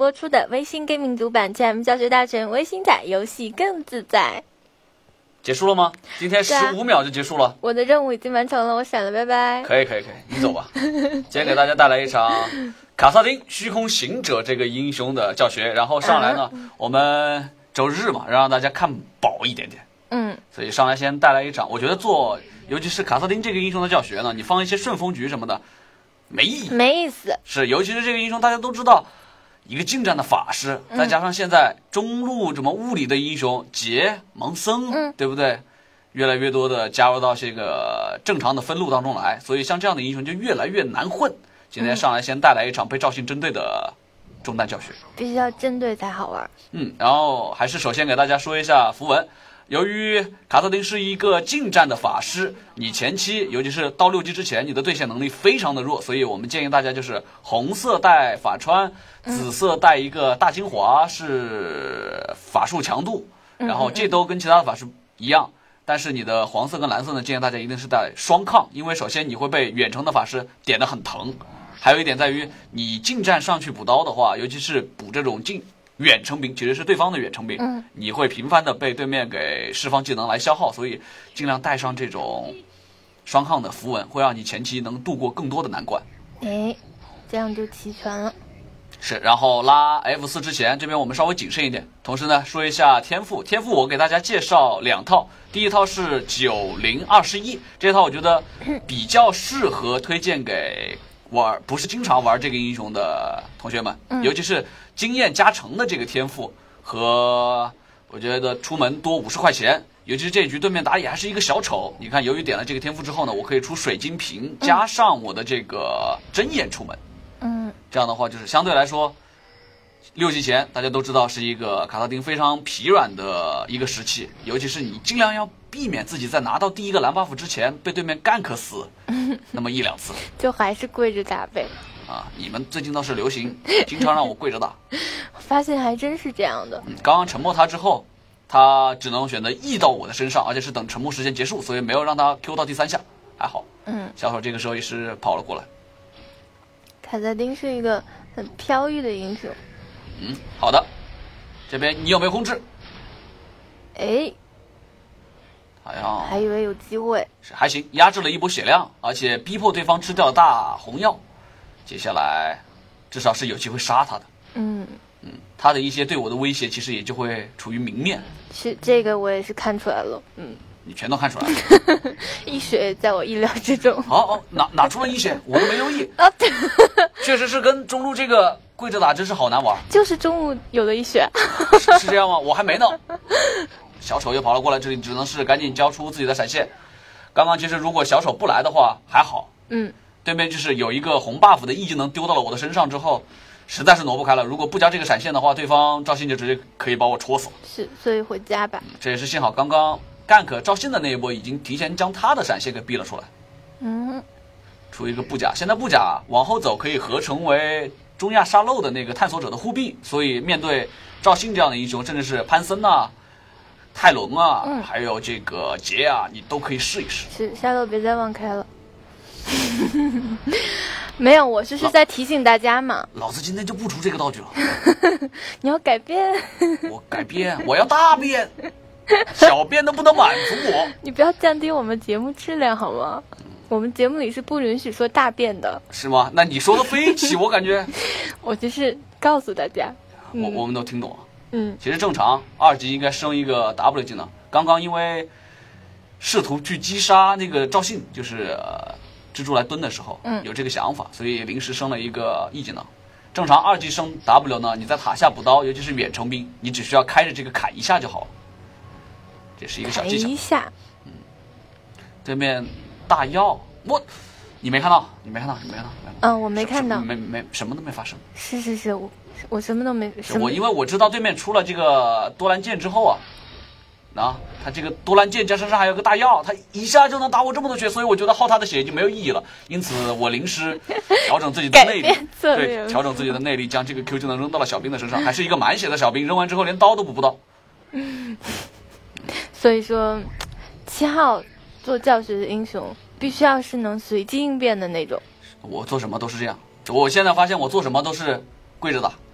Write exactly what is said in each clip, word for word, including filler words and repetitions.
播出的微信 gaming 读版 G M 教学大全，微信仔游戏更自在。 结束了吗？今天十五秒就结束了、啊。 我的任务已经完成了，我闪了，拜拜。 可以可以可以，你走吧。今天给大家带来一场卡萨丁虚空行者这个英雄的教学，然后上来呢，啊、我们周日嘛，让大家看饱一点点。 嗯， 所以上来先带来一场，我觉得做尤其是卡萨丁这个英雄的教学呢，你放一些顺风局什么的，没意义， 没意思。 是，尤其是这个英雄，大家都知道。一个近战的法师，再加上现在中路什么物理的英雄杰蒙森、嗯，对不对？越来越多的加入到这个正常的分路当中来，所以像这样的英雄就越来越难混。今天上来先带来一场被赵信针对的中单教学， 必须要针对才好玩。 嗯，然后还是首先给大家说一下符文。由于卡萨丁是一个近战的法师，你前期尤其是到六级之前，你的对线能力非常的弱，所以我们建议大家就是红色带法穿，紫色带一个大精华是法术强度，然后这都跟其他的法术一样，但是你的黄色跟蓝色呢，建议大家一定是带双抗，因为首先你会被远程的法师点得很疼，还有一点在于你近战上去补刀的话，尤其是补这种近远程兵，其实是对方的远程兵、嗯、你会频繁的被对面给释放技能来消耗，所以尽量带上这种双抗的符文，会让你前期能度过更多的难关。 哎，这样就齐全了。 是，然后拉 F 四 之前，这边我们稍微谨慎一点，同时呢说一下天赋。天赋我给大家介绍两套，第一套是九零二十一，这套我觉得比较适合推荐给玩不是经常玩这个英雄的同学们， 嗯、 尤其是经验加成的这个天赋，和我觉得出门多五十块钱，尤其是这局对面打野还是一个小丑，你看由于点了这个天赋之后呢，我可以出水晶瓶加上我的这个针眼出门， 嗯， 这样的话就是相对来说六级前大家都知道是一个卡萨丁非常疲软的一个时期，尤其是你尽量要避免自己在拿到第一个蓝 buff 之前被对面干克死那么一两次， 就还是跪着打呗。 啊，你们最近倒是流行经常让我跪着打， 发现还真是这样的。 嗯，刚刚沉默他之后，他只能选择 E 到我的身上，而且是等沉默时间结束，所以没有让他 Q 到第三下，还好。 嗯， 小丑这个时候也是跑了过来。 卡萨丁是一个很飘逸的英雄。 嗯，好的，这边你有没有控制？ 哎， 好像还以为有机会， 是还行，压制了一波血量，而且逼迫对方吃掉了大红药。接下来至少是有机会杀他的。 嗯嗯，他的一些对我的威胁其实也就会处于明面。 是这个我也是看出来了。嗯， 你全都看出来了。 一血在我意料之中。 哦哦，哪哪出了一血，我都没留意。啊，确实是跟中路这个跪着打真是好难玩。 就是中路有的一血。 是, 是这样吗？我还没呢。小丑又跑了过来，这里只能是赶紧交出自己的闪现。刚刚其实如果小丑不来的话还好。 嗯。 对面就是有一个红 buff 的 E 技能丢到了我的身上之后，实在是挪不开了。如果不加这个闪现的话，对方赵信就直接可以把我戳死了。 是，所以回家吧。 嗯、这也是幸好刚刚gank赵信的那一波已经提前将他的闪现给逼了出来。 嗯， 出一个布甲，现在布甲往后走可以合成为中亚沙漏的那个探索者的护臂，所以面对赵信这样的英雄，甚至是潘森啊、泰伦啊、嗯，还有这个杰啊，你都可以试一试。 是，沙漏别再忘开了。没有，我就是在提醒大家嘛。 老子今天就不出这个道具了。 你要改变。 我改变，我要大变，小变都不能满足我。 你不要降低我们节目质量好吗？我们节目里是不允许说大变的。 是吗？那你说的飞起，我感觉。 我就是告诉大家， 我、嗯、我们都听懂了。 嗯， 其实正常，二级应该升一个 W 技能。刚刚因为试图去击杀那个赵信，就是。呃蜘蛛来蹲的时候， 嗯， 有这个想法，所以临时升了一个 E 技能。正常二级升 W 呢，你在塔下补刀，尤其是远程兵，你只需要开着这个砍一下就好了。这是一个小技巧。 砍一下。 嗯。对面大药，我，你没看到？你没看到？你没看到？ 嗯，我没看到。 没没什么都没发生。 是是是，我我什么都没。 我因为我知道对面出了这个多兰剑之后啊。啊，他这个多兰剑加身上还有个大药，他一下就能打我这么多血，所以我觉得耗他的血已经没有意义了。因此，我临时调整自己的内力，对，调整自己的内力，将这个 Q 技能扔到了小兵的身上，还是一个满血的小兵，扔完之后连刀都补不到。 所以说，七号做教学的英雄必须要是能随机应变的那种。 我做什么都是这样，我现在发现我做什么都是跪着打。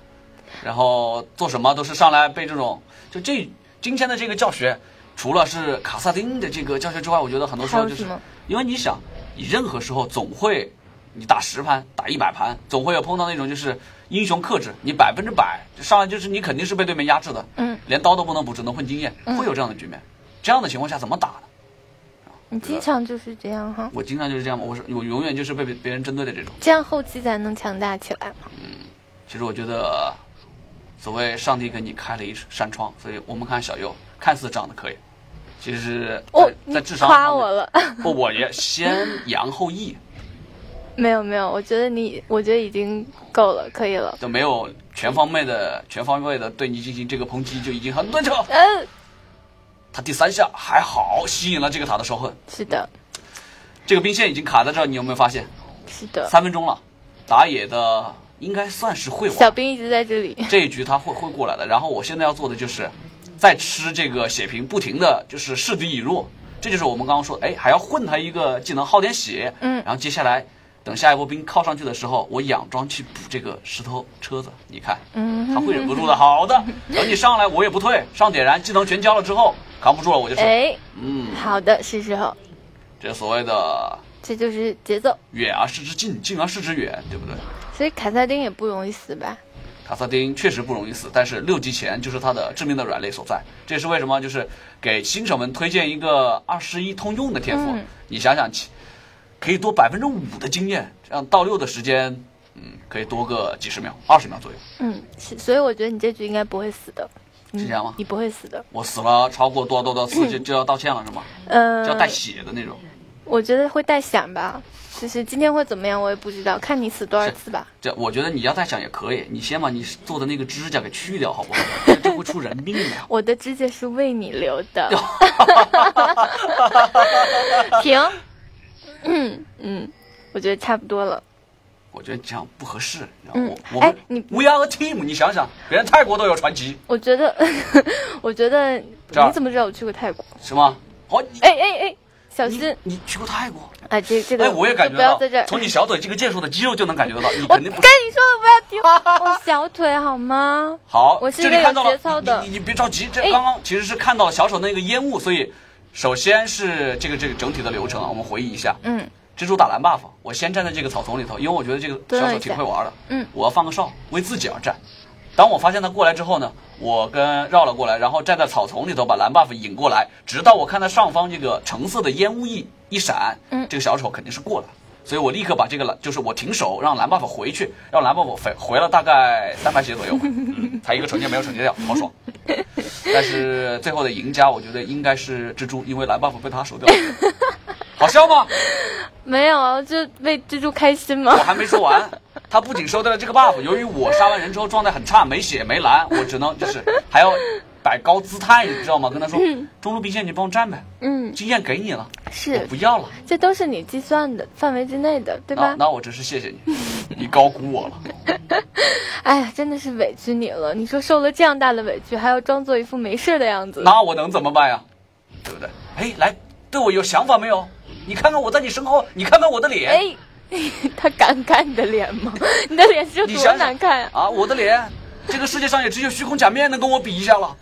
然后做什么都是上来被这种，就这今天的这个教学，除了是卡萨丁的这个教学之外，我觉得很多时候就是因为你想，你任何时候总会，你打十盘打一百盘，总会有碰到那种就是英雄克制，你百分之百上来就是你肯定是被对面压制的， 嗯， 连刀都不能补，只能混经验，会有这样的局面。这样的情况下怎么打呢？ 你经常就是这样哈？ 我经常就是这样，我是我永远就是被别人针对的这种。 这样后期才能强大起来嘛。 嗯，其实我觉得，所谓上帝给你开了一扇窗，所以我们看小右看似长得可以，其实是在、 哦、 在智商夸我了。 不，我也先扬后抑。 没有没有，我觉得你，我觉得已经够了，可以了。 就没有全方位的、全方位的对你进行这个抨击，就已经很对称。 嗯。 他第三下还好吸引了这个塔的仇恨。 是的。 这个兵线已经卡在这儿，你有没有发现？ 是的。 三分钟了，打野的应该算是会玩。 小兵一直在这里。 这一局他会会过来的。然后我现在要做的就是再吃这个血瓶，不停的就是示敌以弱。这就是我们刚刚说，哎，还要混他一个技能，耗点血。 嗯。 然后接下来等下一波兵靠上去的时候，我佯装去补这个石头车子。你看， 嗯， 他会忍不住的。好的，等你上来我也不退，上点燃技能全交了之后，扛不住了我就撤。 哎， 嗯， 好的，是时候。 这所谓的。 这就是节奏， 远而视之近，近而视之远，对不对？ 所以卡萨丁也不容易死吧？ 卡萨丁确实不容易死，但是六级前就是他的致命的软肋所在。这也是为什么，就是给新手们推荐一个二十一通用的天赋。嗯、你想想，可以多百分之五的经验，这样到六的时间，嗯，可以多个几十秒、二十秒左右。 嗯，是，所以我觉得你这局应该不会死的。 是这样吗？ 你不会死的。 我死了超过多少多少次就就要道歉了是吗？ 呃， 就要带血的那种。 我觉得会带响吧，就是今天会怎么样我也不知道，看你死多少次吧。 这我觉得你要带响也可以，你先把你做的那个指甲给去掉好不好？这会出人命的。 我的指甲是为你留的。停。嗯嗯，我觉得差不多了。 我觉得这样不合适。嗯，我哎，你 We are a team， 你想想，别人泰国都有传奇。 我觉得，我觉得你怎么知道我去过泰国？ 是吗？哦， 哎哎哎。小心！ 你, 你去过泰国？ 哎，这这个， 哎，我也感觉到，从你小腿这个健硕的肌肉就能感觉得到，你肯定不是。 我跟你说的不要听，我小腿好吗？ 好， 我是一个有节操的。 你你你别着急，这刚刚其实是看到了小手那个烟雾，所以首先是这个这个整体的流程啊，我们回忆一下。 嗯。 蜘蛛打蓝 buff， 我先站在这个草丛里头，因为我觉得这个小手挺会玩的。 嗯。 我要放个哨，为自己而战。当我发现他过来之后呢，我跟绕了过来，然后站在草丛里头把蓝 buff 引过来，直到我看到上方这个橙色的烟雾一一闪， 嗯， 这个小丑肯定是过来，所以我立刻把这个蓝，就是我停手，让蓝 buff 回去，让蓝 buff 回回了大概三排血左右，嗯，才一个惩戒没有惩戒掉，好爽。但是最后的赢家，我觉得应该是蜘蛛，因为蓝 buff 被他守掉了。好笑吗？ 没有啊，就为蜘蛛开心吗？ 我还没说完，他不仅收掉了这个 buff， 由于我杀完人之后状态很差，没血没蓝，我只能就是还要摆高姿态，你知道吗？跟他说，嗯、中路兵线你帮我站呗， 嗯， 经验给你了， 是我不要了， 这都是你计算的范围之内的，对吧？ 那, 那我真是谢谢你，你高估我了。 哎呀，真的是委屈你了。你说受了这样大的委屈，还要装作一副没事的样子， 那我能怎么办呀？对不对？哎，来，对我有想法没有？你看看我在你身后，你看看我的脸。 哎，他敢看你的脸吗？你的脸是有多难看啊！啊，我的脸，这个世界上也只有虚空假面能跟我比一下了。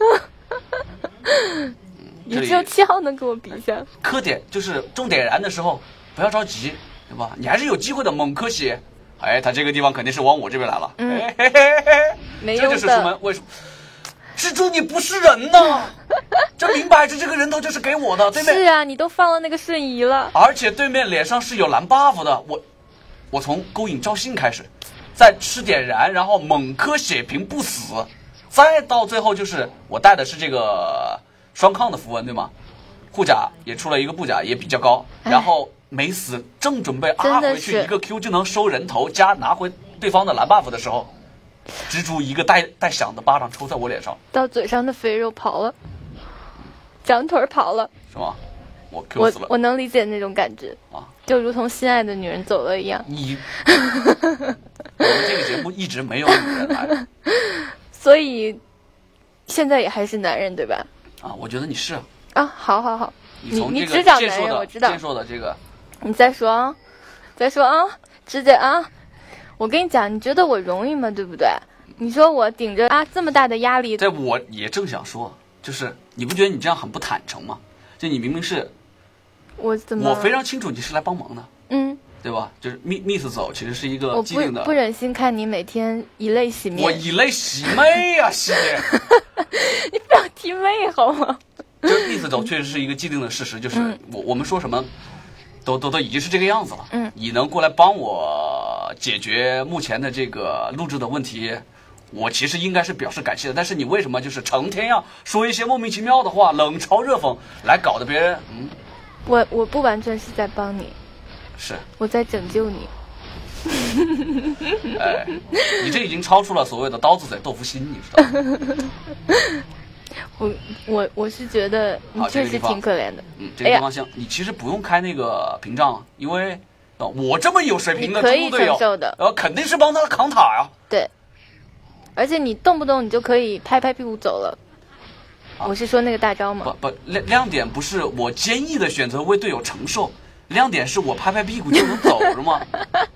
也只有七号能跟我比一下。 磕点就是重点燃的时候，不要着急，对吧？你还是有机会的，猛磕血。哎，他这个地方肯定是往我这边来了。 嗯， 嘿嘿嘿嘿， 没这就是出门为什么？蜘蛛，你不是人呐！这明摆着这个人头就是给我的，对面是啊，你都放了那个瞬移了， 而且对面脸上是有蓝 buff 的。我，我从勾引赵信开始，再吃点燃，然后猛磕血瓶不死，再到最后就是我带的是这个双抗的符文，对吗？护甲也出了一个布甲，也比较高，然后没死，正准备啊回去一个 Q 就能收人头加拿回对方的蓝 buff 的时候。蜘蛛一个带带响的巴掌抽在我脸上， 到嘴上的肥肉跑了，长腿跑了， 是吗？我 Q 死了。 我我能理解那种感觉啊， 就如同心爱的女人走了一样。 你，我们这个节目一直没有女人来， 所以现在也还是男人对吧？ 啊，我觉得你是啊，好好好， 你从这个健硕的我知道健硕的这个， 你再说啊，再说啊，直接啊。我跟你讲，你觉得我容易吗？对不对？ 你说我顶着啊这么大的压力， 在我也正想说，就是你不觉得你这样很不坦诚吗？就你明明是， 我怎么？ 我非常清楚你是来帮忙的， 嗯， 对吧？就是 miss 走其实是一个我不既定的。 不忍心看你每天以泪洗面。 我以泪洗妹呀、啊，洗。 你不要提妹好吗？ 就是 miss 走确实是一个既定的事实，就是我、嗯、我们说什么，都都都已经是这个样子了。 嗯， 你能过来帮我解决目前的这个录制的问题，我其实应该是表示感谢的。但是你为什么就是成天要说一些莫名其妙的话，冷嘲热讽，来搞得别人嗯？ 我我不完全是在帮你， 是我在拯救你。 哎，你这已经超出了所谓的刀子嘴豆腐心，你知道吗？ 我我我是觉得你确实挺可怜的。 嗯，这个地方行，哎、你其实不用开那个屏障，因为我这么有水平的中路队友，呃，肯定是帮他扛塔呀。 对，而且你动不动你就可以拍拍屁股走了。啊、我是说那个大招嘛。 不不，亮亮点不是我坚毅的选择为队友承受，亮点是我拍拍屁股就能走是吗？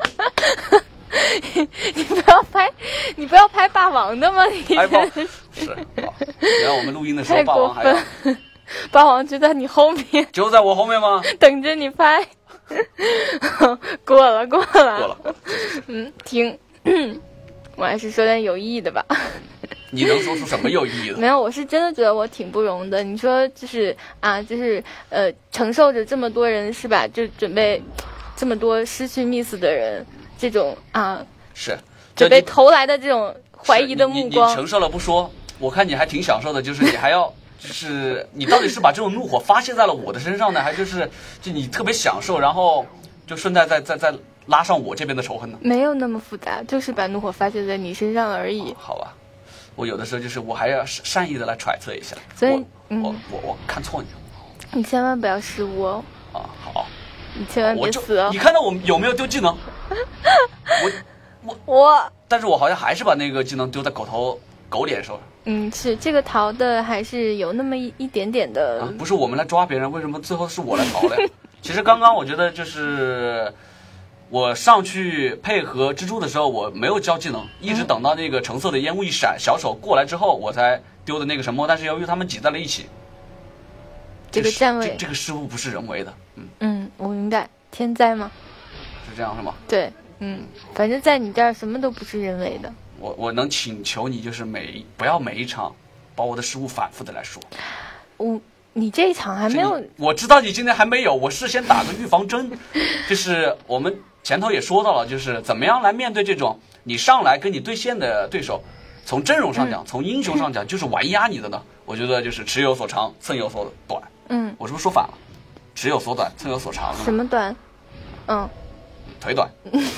你不要拍，你不要拍霸王的吗？你拍霸是，然后我们录音的时候，霸王还要， 霸王就在你后面， 就在我后面吗？ 等着你拍。过了，过了，过了。 嗯，停，我还是说点有意义的吧。 你能说出什么有意义的？ 没有，我是真的觉得我挺不容的。你说就是啊，就是呃，承受着这么多人是吧？就准备这么多失去 miss 的人。这种啊， 是准备投来的这种怀疑的目光， 你, 你, 你承受了不说，我看你还挺享受的，就是你还要，就是你到底是把这种怒火发泄在了我的身上呢，还就是就你特别享受，然后就顺带再再再拉上我这边的仇恨呢？ 没有那么复杂，就是把怒火发泄在你身上而已。 哦、好吧，我有的时候就是我还要善意的来揣测一下， 所以我、 嗯、 我我我看错你了， 你千万不要失误哦。 啊，好。 你千万别死哦！ 你看到我有没有丢技能？我我我， 但是我好像还是把那个技能丢在狗头狗脸上。 嗯，是这个逃的还是有那么一一点点的、 啊。不是我们来抓别人，为什么最后是我来逃的？其实刚刚我觉得就是我上去配合蜘蛛的时候，我没有交技能，一直等到那个橙色的烟雾一闪，小手过来之后，我才丢的那个什么。但是由于他们挤在了一起。 这个站位， 这, 这个失误不是人为的，嗯嗯，我明白，天灾吗？ 是这样是吗？ 对，嗯，反正在你这儿什么都不是人为的。 我我能请求你，就是每不要每一场把我的失误反复的来说。 我你这一场还没有， 我知道你今天还没有，我事先打个预防针，就是我们前头也说到了，就是怎么样来面对这种你上来跟你对线的对手。从阵容上讲，嗯、从英雄上讲，就是玩压你的呢。我觉得就是尺有所长，寸有所短。 嗯， 我是不是说反了？尺有所短，寸有所长。 什么短？嗯， 腿短。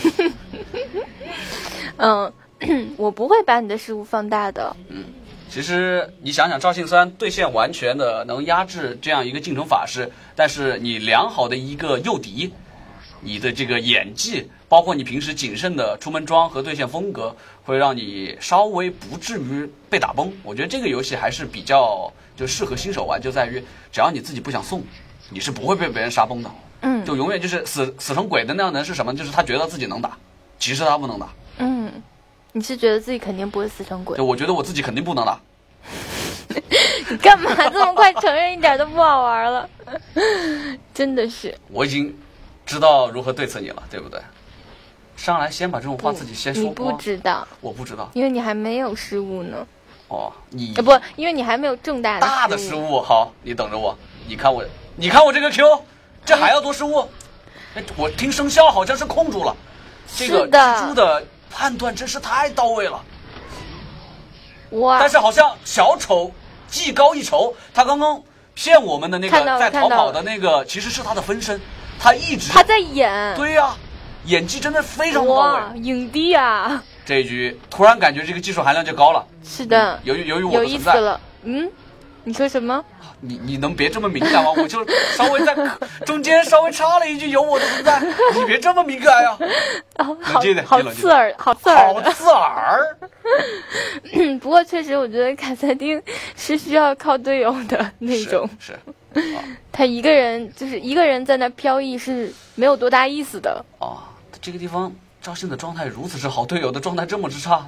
嗯，我不会把你的失误放大的。 嗯，其实你想想，赵信虽然对线完全的能压制这样一个进程法师，但是你良好的一个诱敌，你的这个演技。包括你平时谨慎的出门装和对线风格，会让你稍微不至于被打崩。我觉得这个游戏还是比较就适合新手玩，就在于只要你自己不想送，你是不会被别人杀崩的。 嗯， 就永远就是死死成鬼的那样的人是什么？就是他觉得自己能打，其实他不能打。 嗯，你是觉得自己肯定不会死成鬼？ 就我觉得我自己肯定不能打。 你干嘛这么快承认一点都不好玩了？真的是。 我已经知道如何对策你了，对不对？上来先把这种话自己先说过。你不知道， 我不知道， 因为你还没有失误呢。 哦，你呃不，因为你还没有重大的大的失误。好，你等着我。你看我，你看我这个 Q， 这还要多失误？哎，我听生肖好像是控住了。这个蜘蛛的判断真是太到位了。 哇！ 但是好像小丑技高一筹，他刚刚骗我们的那个在逃跑的那个，其实是他的分身，他一直他在演。 对呀、啊。演技真的非常到位， 哇，影帝啊！ 这一局突然感觉这个技术含量就高了。 是的， 嗯、由于由于我有意思了。嗯，你说什么？ 你你能别这么敏感吗？我就稍微在中间稍微插了一句有我的存在，你别这么敏感呀、 啊。哦，好， 冷好刺耳，好刺耳， 好刺耳。 不过确实，我觉得卡萨丁是需要靠队友的那种。 是。是啊、他一个人就是一个人在那飘逸是没有多大意思的。 哦。这个地方赵信的状态如此之好，队友的状态这么之差，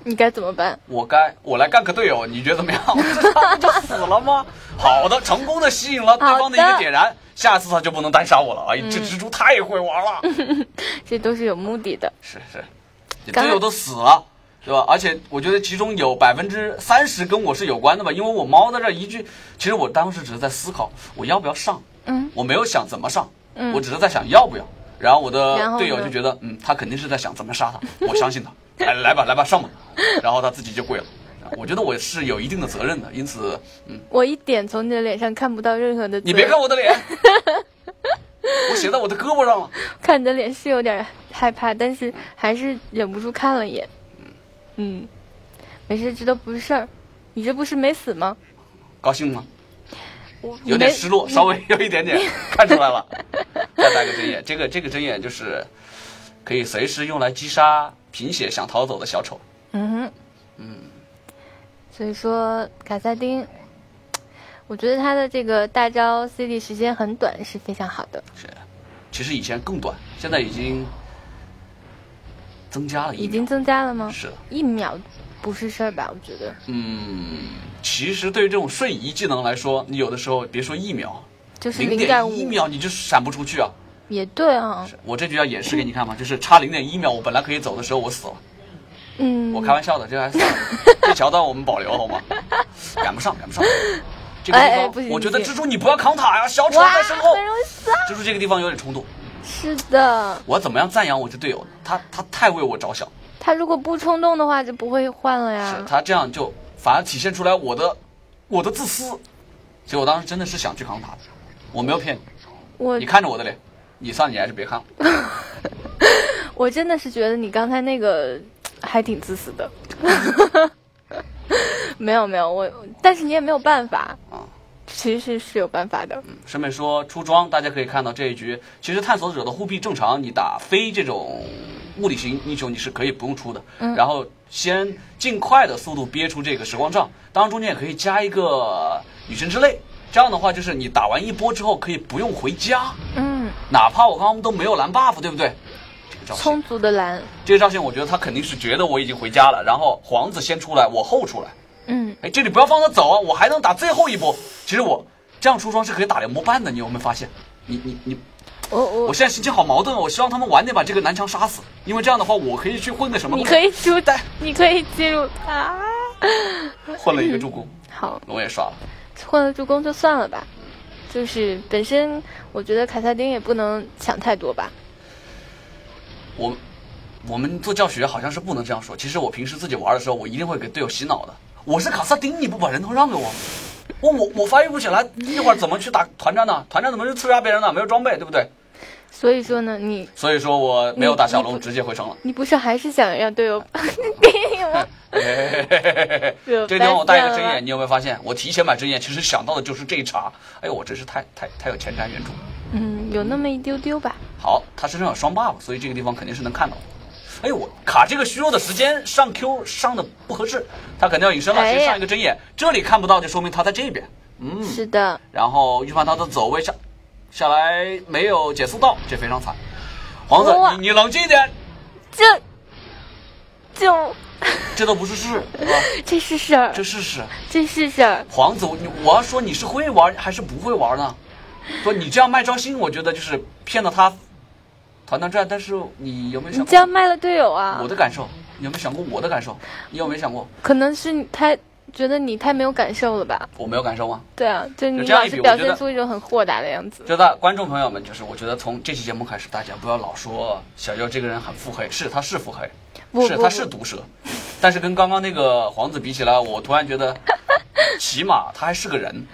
你该怎么办？ 我该我来干个队友，你觉得怎么样？这他不就死了吗？好的，成功的吸引了对方的一个点燃，下次他就不能单杀我了。哎，这蜘蛛太会玩了， 这都是有目的的。 是是，你队友都死了。对吧？而且我觉得其中有百分之三十跟我是有关的吧，因为我猫在这一句，其实我当时只是在思考我要不要上， 嗯， 我没有想怎么上， 嗯， 我只是在想要不要。然后我的队友就觉得，嗯，他肯定是在想怎么杀他，我相信他，来来吧来吧上吧，然后他自己就跪了。我觉得我是有一定的责任的，因此，嗯， 我一点从你的脸上看不到任何的。 你别看我的脸，我写在我的胳膊上了。 看你的脸是有点害怕，但是还是忍不住看了一眼。嗯，没事，这都不是事儿。你这不是没死吗？ 高兴吗？有点失落，稍微有一点点看出来了。再来个针眼，这个这个针眼就是可以随时用来击杀贫血想逃走的小丑。 嗯哼， 嗯， 所以说卡萨丁，我觉得他的这个大招 C D 时间很短，是非常好的。 是，其实以前更短，现在已经。增加了一秒， 已经增加了吗？ 是的， 一秒不是事儿吧？我觉得。 嗯，其实对于这种瞬移技能来说，你有的时候别说一秒， 就是零点一秒你就闪不出去啊。 也对啊。 我这就要演示给你看嘛，就是差零点一秒，我本来可以走的时候我死了。 嗯。 我开玩笑的，这还算了，这桥段我们保留好吗？赶不上，赶不上。这个地方， 哎哎我觉得蜘蛛你不要扛塔呀，小丑在身后。蜘蛛这个地方有点冲动。 是的， 我怎么样赞扬我这队友？他他太为我着想。 他如果不冲动的话，就不会换了呀。 是他这样就反而体现出来我的我的自私。所以我当时真的是想去扛塔的，我没有骗你。 我你看着我的脸，你算你还是别看了。 我真的是觉得你刚才那个还挺自私的。没有没有我，但是你也没有办法啊。其实是是有办法的。 嗯，顺便说出装，大家可以看到这一局，其实探索者的护臂正常，你打非这种物理型英雄你是可以不用出的。 嗯， 然后先尽快的速度憋出这个时光杖，当然中间也可以加一个女神之泪，这样的话就是你打完一波之后可以不用回家。 嗯， 哪怕我刚刚都没有蓝 buff， 对不对？这个赵信充足的蓝， 这个赵信我觉得他肯定是觉得我已经回家了，然后皇子先出来，我后出来。 嗯， 哎，这里不要放他走啊，我还能打最后一波。其实我这样出装是可以打两波半的，你有没有发现？你你你， 我我我现在心情好矛盾，我希望他们晚点把这个南墙杀死，因为这样的话我可以去混个什么？ 你可以出的，你可以进入啊， 混了一个助攻， 好， 龙也刷了， 混了助攻就算了吧，就是本身我觉得凯撒丁也不能抢太多吧。 我我们做教学好像是不能这样说，其实我平时自己玩的时候，我一定会给队友洗脑的。我是卡萨丁，你不把人头让给我，我我我发育不起来，一会儿怎么去打团战呢？团战怎么去刺杀别人呢？没有装备，对不对？ 所以说呢，你所以说我没有打小龙，直接回城了。 你不是还是想让队友给你吗？ 这个地方我带一个针眼，你有没有发现？我提前买针眼，其实想到的就是这一茬。哎呦，我真是太太太有前瞻原著。 嗯，有那么一丢丢吧。 好，他身上有双 buff， 所以这个地方肯定是能看到。哎呦，我卡这个虚弱的时间上 Q 上的不合适，他肯定要隐身了，先上一个针眼，这里看不到就说明他在这边。嗯， 是的。 然后预判他的走位下下来没有减速到，这非常惨。皇子，你你冷静一点。 这就这都不是事，是吧？ 这是事儿， 这是事， 这是事儿。 皇子，你我要说你是会玩还是不会玩呢？不，你这样卖招新，我觉得就是骗了他。团团战，但是你有没有想过？ 你这样卖了队友啊！ 我的感受，你有没有想过我的感受？你有没有想过？ 可能是他觉得你太没有感受了吧？ 我没有感受吗？ 对啊，就你老是表现出一种很豁达的样子。 就大观众朋友们，就是我觉得从这期节目开始，大家不要老说小优这个人很腹黑，是他是腹黑，是他是毒舌，但是跟刚刚那个皇子比起来，我突然觉得，起码他还是个人。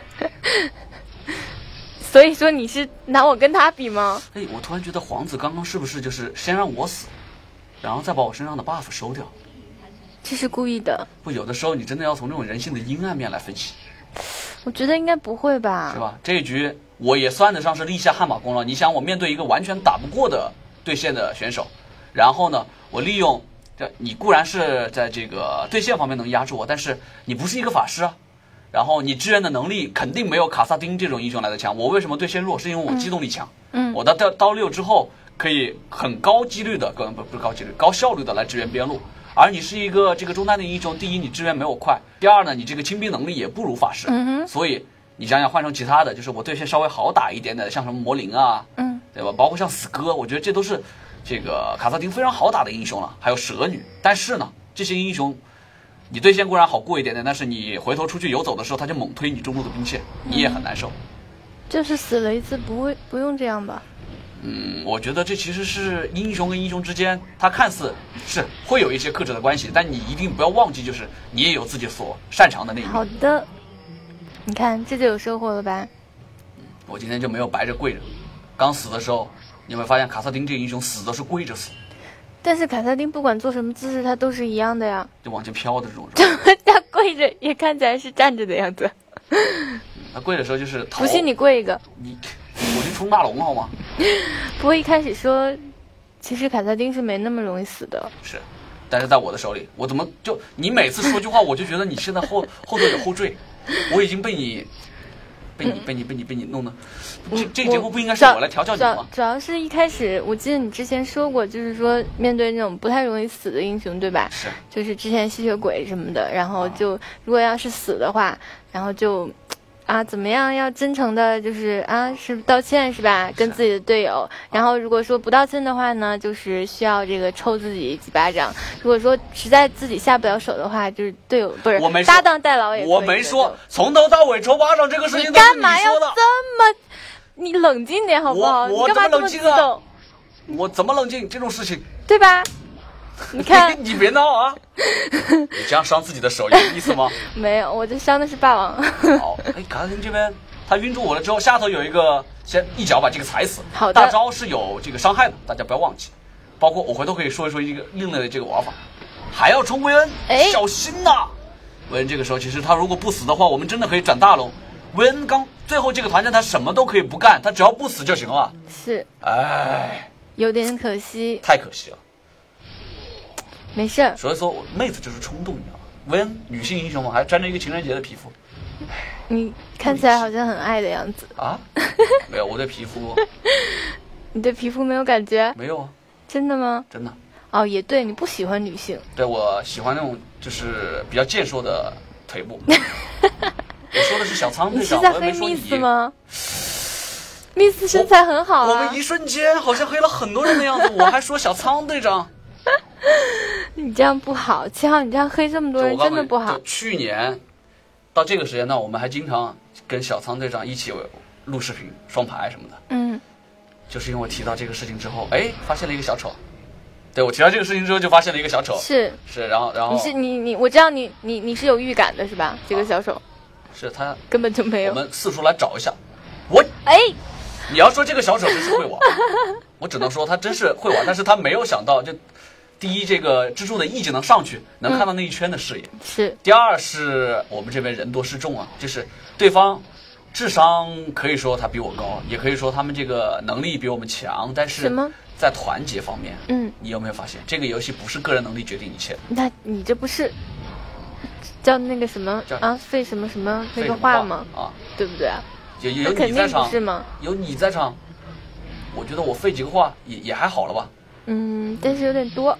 所以说你是拿我跟他比吗？ 哎，我突然觉得皇子刚刚是不是就是先让我死，然后再把我身上的 buff 收掉？ 这是故意的。 不，有的时候你真的要从这种人性的阴暗面来分析。 我觉得应该不会吧？ 是吧？这一局我也算得上是立下汗马功劳。你想，我面对一个完全打不过的对线的选手，然后呢，我利用这，你固然是在这个对线方面能压制我，但是你不是一个法师啊。然后你支援的能力肯定没有卡萨丁这种英雄来的强。我为什么对线弱？是因为我机动力强。 嗯， 我到刀刀六之后可以很高几率的，不不是高几率，高效率的来支援边路。 而你是一个这个中单的英雄，第一你支援没有快，第二呢你这个清兵能力也不如法师， 嗯哼， 所以你想想换成其他的，就是我对线稍微好打一点的，像什么魔灵啊， 嗯， 对吧？包括像死哥，我觉得这都是这个卡萨丁非常好打的英雄了，还有蛇女。但是呢，这些英雄你对线固然好过一点点，但是你回头出去游走的时候，他就猛推你中路的兵线，你也很难受。 就是死了一次不会不用这样吧？ 嗯，我觉得这其实是英雄跟英雄之间，他看似是会有一些克制的关系，但你一定不要忘记，就是你也有自己所擅长的那一面。 好的，你看这就有收获了吧？ 我今天就没有白着跪着。刚死的时候，你有没有发现卡萨丁这个英雄死都是跪着死， 但是卡萨丁不管做什么姿势，他都是一样的呀。 就往前飘的这种。 他跪着也看起来是站着的样子。 他跪的时候就是头。 不信你跪一个。 你，我去冲大龙好吗？ 不过一开始说，其实卡萨丁是没那么容易死的。 是，但是在我的手里，我怎么就你每次说句话，我就觉得你现在后后头有后缀，我已经被你。被你被你被你被你弄的，这这个节目不应该是我来调教你吗？ 主要是一开始，我记得你之前说过，就是说面对那种不太容易死的英雄，对吧？ 是， 就是之前吸血鬼什么的，然后就如果要是死的话，然后就啊怎么样要真诚的，就是啊是道歉是吧？跟自己的队友，然后如果说不道歉的话呢，就是需要这个抽自己几巴掌。如果说实在自己下不了手的话，就是队友不是我没搭档代劳也可以。 我没说，从头到尾抽巴掌这个事情你都是干嘛要说的。 这么？你冷静点好不好？ 我我你干嘛这么激动？ 我怎么冷静？这种事情， 对吧？你看， 你别闹啊！你这样伤自己的手有意思吗？ 没有，我这伤的是霸王。 好，哎，卡萨丁这边他晕住我了之后，下头有一个先一脚把这个踩死。 好的。 大招是有这个伤害的，大家不要忘记。包括我回头可以说一说一个另类的这个玩法，还要冲维恩， 哎， 小心呐！维恩这个时候其实他如果不死的话，我们真的可以斩大龙。维恩刚最后这个团战他什么都可以不干，他只要不死就行了。 是。 哎， 有点可惜。 太可惜了。 没事儿。 所以说妹子就是冲动，你知道吗？维恩女性英雄嘛，还沾着一个情人节的皮肤。 你看起来好像很爱的样子啊？没有，我对皮肤。 你对皮肤没有感觉？ 没有啊。 真的吗？ 真的。 哦，也对，你不喜欢女性。 对，我喜欢那种就是比较健硕的腿部。我说的是小仓队长， 你是在黑 Miss 吗？Miss 身材很好啊。 我们一瞬间好像黑了很多人的样子，我还说小仓队长。 你这样不好，七号，你这样黑这么多人真的不好。 去年到这个时间段，我们还经常跟小仓队长一起录视频、双排什么的。 嗯， 就是因为我提到这个事情之后，哎，发现了一个小丑。对，我提到这个事情之后，就发现了一个小丑。 是是，然后然后你是你你，我知道你你你是有预感的是吧？这个小丑。 是他根本就没有。 我们四处来找一下。我哎， 你要说这个小丑真是会玩，我只能说他真是会玩，但是他没有想到，就第一，这个蜘蛛的 E 技能上去能看到那一圈的视野； 嗯、是。 第二是我们这边人多势众啊，就是对方智商可以说他比我高，也可以说他们这个能力比我们强，但是在团结方面， 嗯， 你有没有发现这个游戏不是个人能力决定一切？ 那你这不是？叫那个什么啊，费什么什么那个话吗？ 啊， 对不对啊？ 有有你在场是吗？ 有你在场，我觉得我费几个话也也还好了吧。 嗯，但是有点多。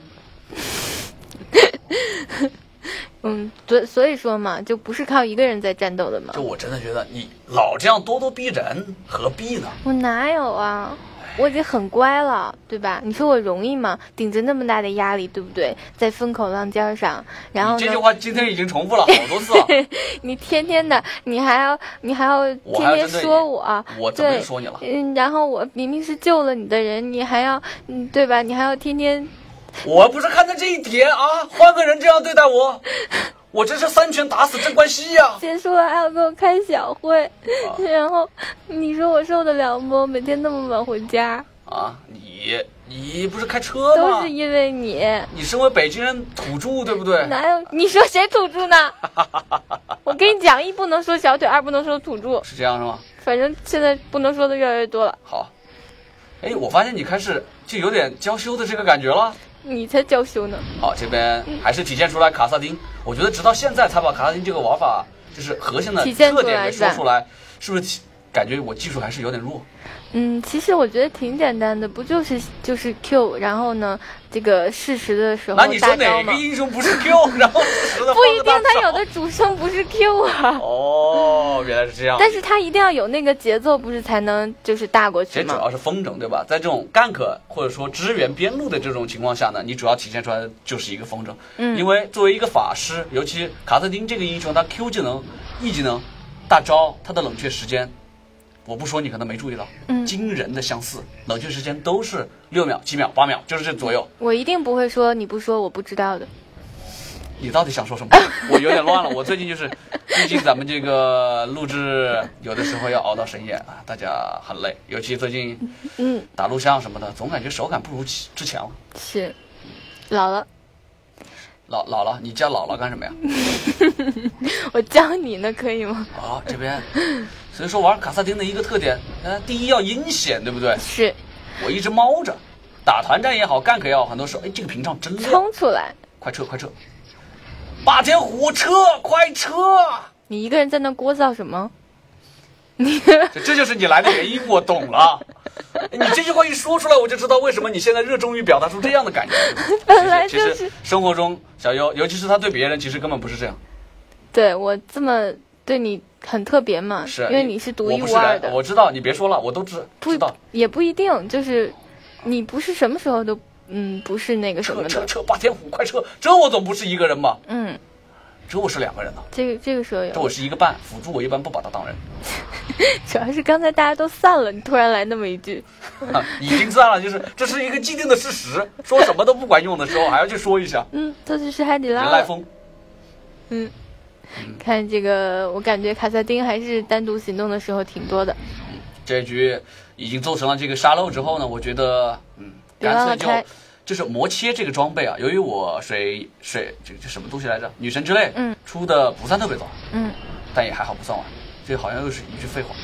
嗯，所所以说嘛，就不是靠一个人在战斗的嘛。 就我真的觉得你老这样咄咄逼人，何必呢？ 我哪有啊？我已经很乖了，对吧？你说我容易吗？顶着那么大的压力，对不对？在风口浪尖上，然后你这句话今天已经重复了好多次了。 你天天的，你还要，你还要天天说我， 我怎么说你了？ 嗯，然后我明明是救了你的人，你还要，嗯，对吧？你还要天天。 我不是看在这一点啊，换个人这样对待我，我这是三拳打死镇关西呀、啊！ 结束了还要给我开小会，啊、然后你说我受得了吗？每天那么晚回家啊！你你不是开车吗？ 都是因为你。 你身为北京人土著对不对？ 哪有？你说谁土著呢？我跟你讲，一不能说小腿，二不能说土著， 是这样是吗？ 反正现在不能说的越来越多了。 好，哎，我发现你开始就有点娇羞的这个感觉了。 你才娇羞呢。 好，这边还是体现出来卡萨丁，我觉得直到现在才把卡萨丁这个玩法就是核心的特点给说出来，是不是感觉我技术还是有点弱。 嗯，其实我觉得挺简单的，不就是就是 Q， 然后呢，这个适时的时候那你说大招吗？ 哪个英雄不是 Q， 然后适时的不一定，他有的主升不是 Q 啊。 哦，原来是这样。 但是他一定要有那个节奏，不是才能就是大过去吗？ 其实主要是风筝，对吧？在这种gank或者说支援边路的这种情况下呢，你主要体现出来的就是一个风筝。 嗯， 因为作为一个法师，尤其卡特丁这个英雄，他 Q 技能、E 技能、大招，他的冷却时间。我不说你可能没注意到， 嗯， 惊人的相似，冷却时间都是六秒、七秒、八秒，就是这左右。 我一定不会说你不说我不知道的。 你到底想说什么？我有点乱了。我最近就是，毕竟咱们这个录制有的时候要熬到深夜啊，大家很累，尤其最近， 嗯， 打录像什么的，总感觉手感不如之前了。 是，老了。 老老了，你叫姥姥干什么呀？ 我教你呢，可以吗？ 啊、哦，这边。所以说玩卡萨丁的一个特点，呃，第一要阴险，对不对？ 是。 我一直猫着，打团战也好，干 K 也好，很多时候，哎，这个屏障真亮。 冲出来！ 快撤，快撤！霸天虎撤，快撤！ 你一个人在那聒噪什么？你这这就是你来的原因，我懂了。你这句话一说出来，我就知道为什么你现在热衷于表达出这样的感觉。 本来就是。 其实生活中，小优，尤其是他对别人，其实根本不是这样。 对我这么对你。很特别嘛， 是因为你是独一无二的。 我知道，你别说了，我都知知道。 也不一定，就是你不是什么时候都嗯不是那个什么的。 撤撤撤！霸天虎，快撤！这我总不是一个人吧？ 嗯， 这我是两个人呢。 这个这个时候有。 这我是一个半辅助，我一般不把他当人。 主要是刚才大家都散了，你突然来那么一句， 已经散了，就是这是一个既定的事实。说什么都不管用的时候，还要去说一下。 嗯，这就是海底捞。 人来疯。 嗯。看这个，我感觉卡萨丁还是单独行动的时候挺多的。 嗯，这一局已经做成了这个沙漏之后呢，我觉得，嗯，干脆就就是魔切这个装备啊，由于我水水这这什么东西来着，女神之泪， 嗯， 出的不算特别早， 嗯， 但也还好不算晚。这好像又是一句废话。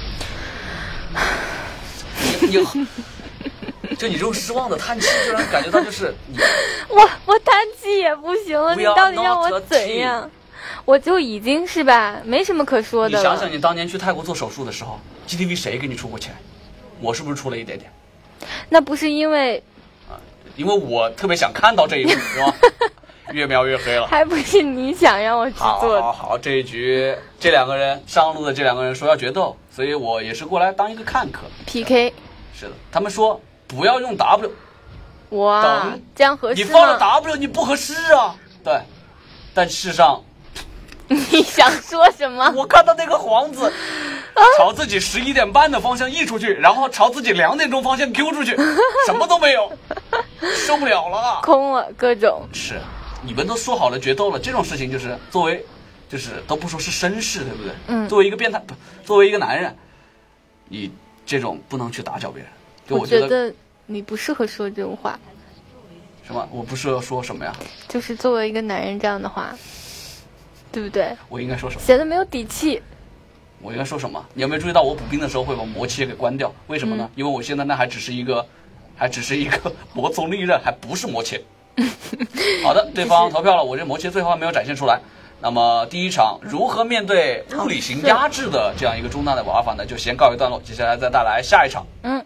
你你就你这种失望的叹气，就让人感觉到就是你， 我我叹气也不行了，你到底让我怎样？我就已经是吧，没什么可说的了。 你想想，你当年去泰国做手术的时候 ，G T V 谁给你出过钱？我是不是出了一点点？ 那不是因为啊，因为我特别想看到这一幕，是吧？越描越黑了， 还不是你想让我去做的。 好，好，好，这一局这两个人上路的这两个人说要决斗，所以我也是过来当一个看客。 P K 是的，他们说不要用 W。 哇，这样合适吗？ 你放了 W， 你不合适啊。对，但事实上。 你想说什么？ 我看到那个皇子朝自己十一点半的方向溢出去，然后朝自己两点钟方向 Q 出去，什么都没有，受不了了， 空了各种。 是，你们都说好了决斗了，这种事情就是作为，就是都不说是绅士，对不对？ 嗯。 作为一个变态，不，作为一个男人，你这种不能去打搅别人。就我觉得你不适合说这种话。 什么？我不适合说什么呀？ 就是作为一个男人这样的话。对不对？ 我应该说什么？ 显得没有底气。 我应该说什么？你有没有注意到我补兵的时候会把魔切给关掉？为什么呢？ 嗯、 因为我现在那还只是一个，还只是一个魔宗利刃，还不是魔切。好的，对方投票了，我这魔切最后还没有展现出来。那么第一场如何面对物理型压制的这样一个中单的玩法呢？就先告一段落，接下来再带来下一场。 嗯。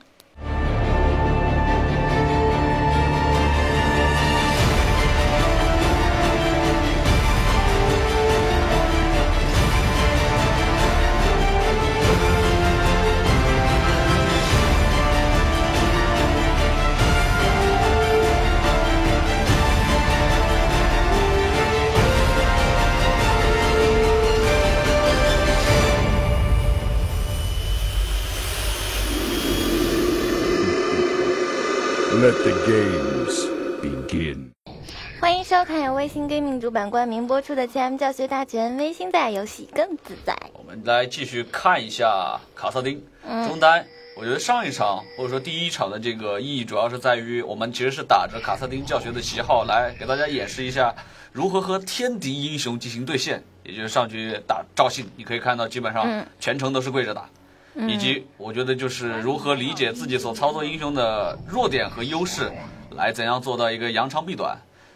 Let the games begin. 欢迎收看由微星 Gaming 主板冠名播出的 T M 教学大全，微星在游戏更自在。 我们来继续看一下卡萨丁中单。嗯、我觉得上一场或者说第一场的这个意义，主要是在于我们其实是打着卡萨丁教学的旗号来给大家演示一下如何和天敌英雄进行对线，也就是上去打赵信，你可以看到基本上全程都是跪着打。 嗯、 以及我觉得就是如何理解自己所操作英雄的弱点和优势，来怎样做到一个扬长避短。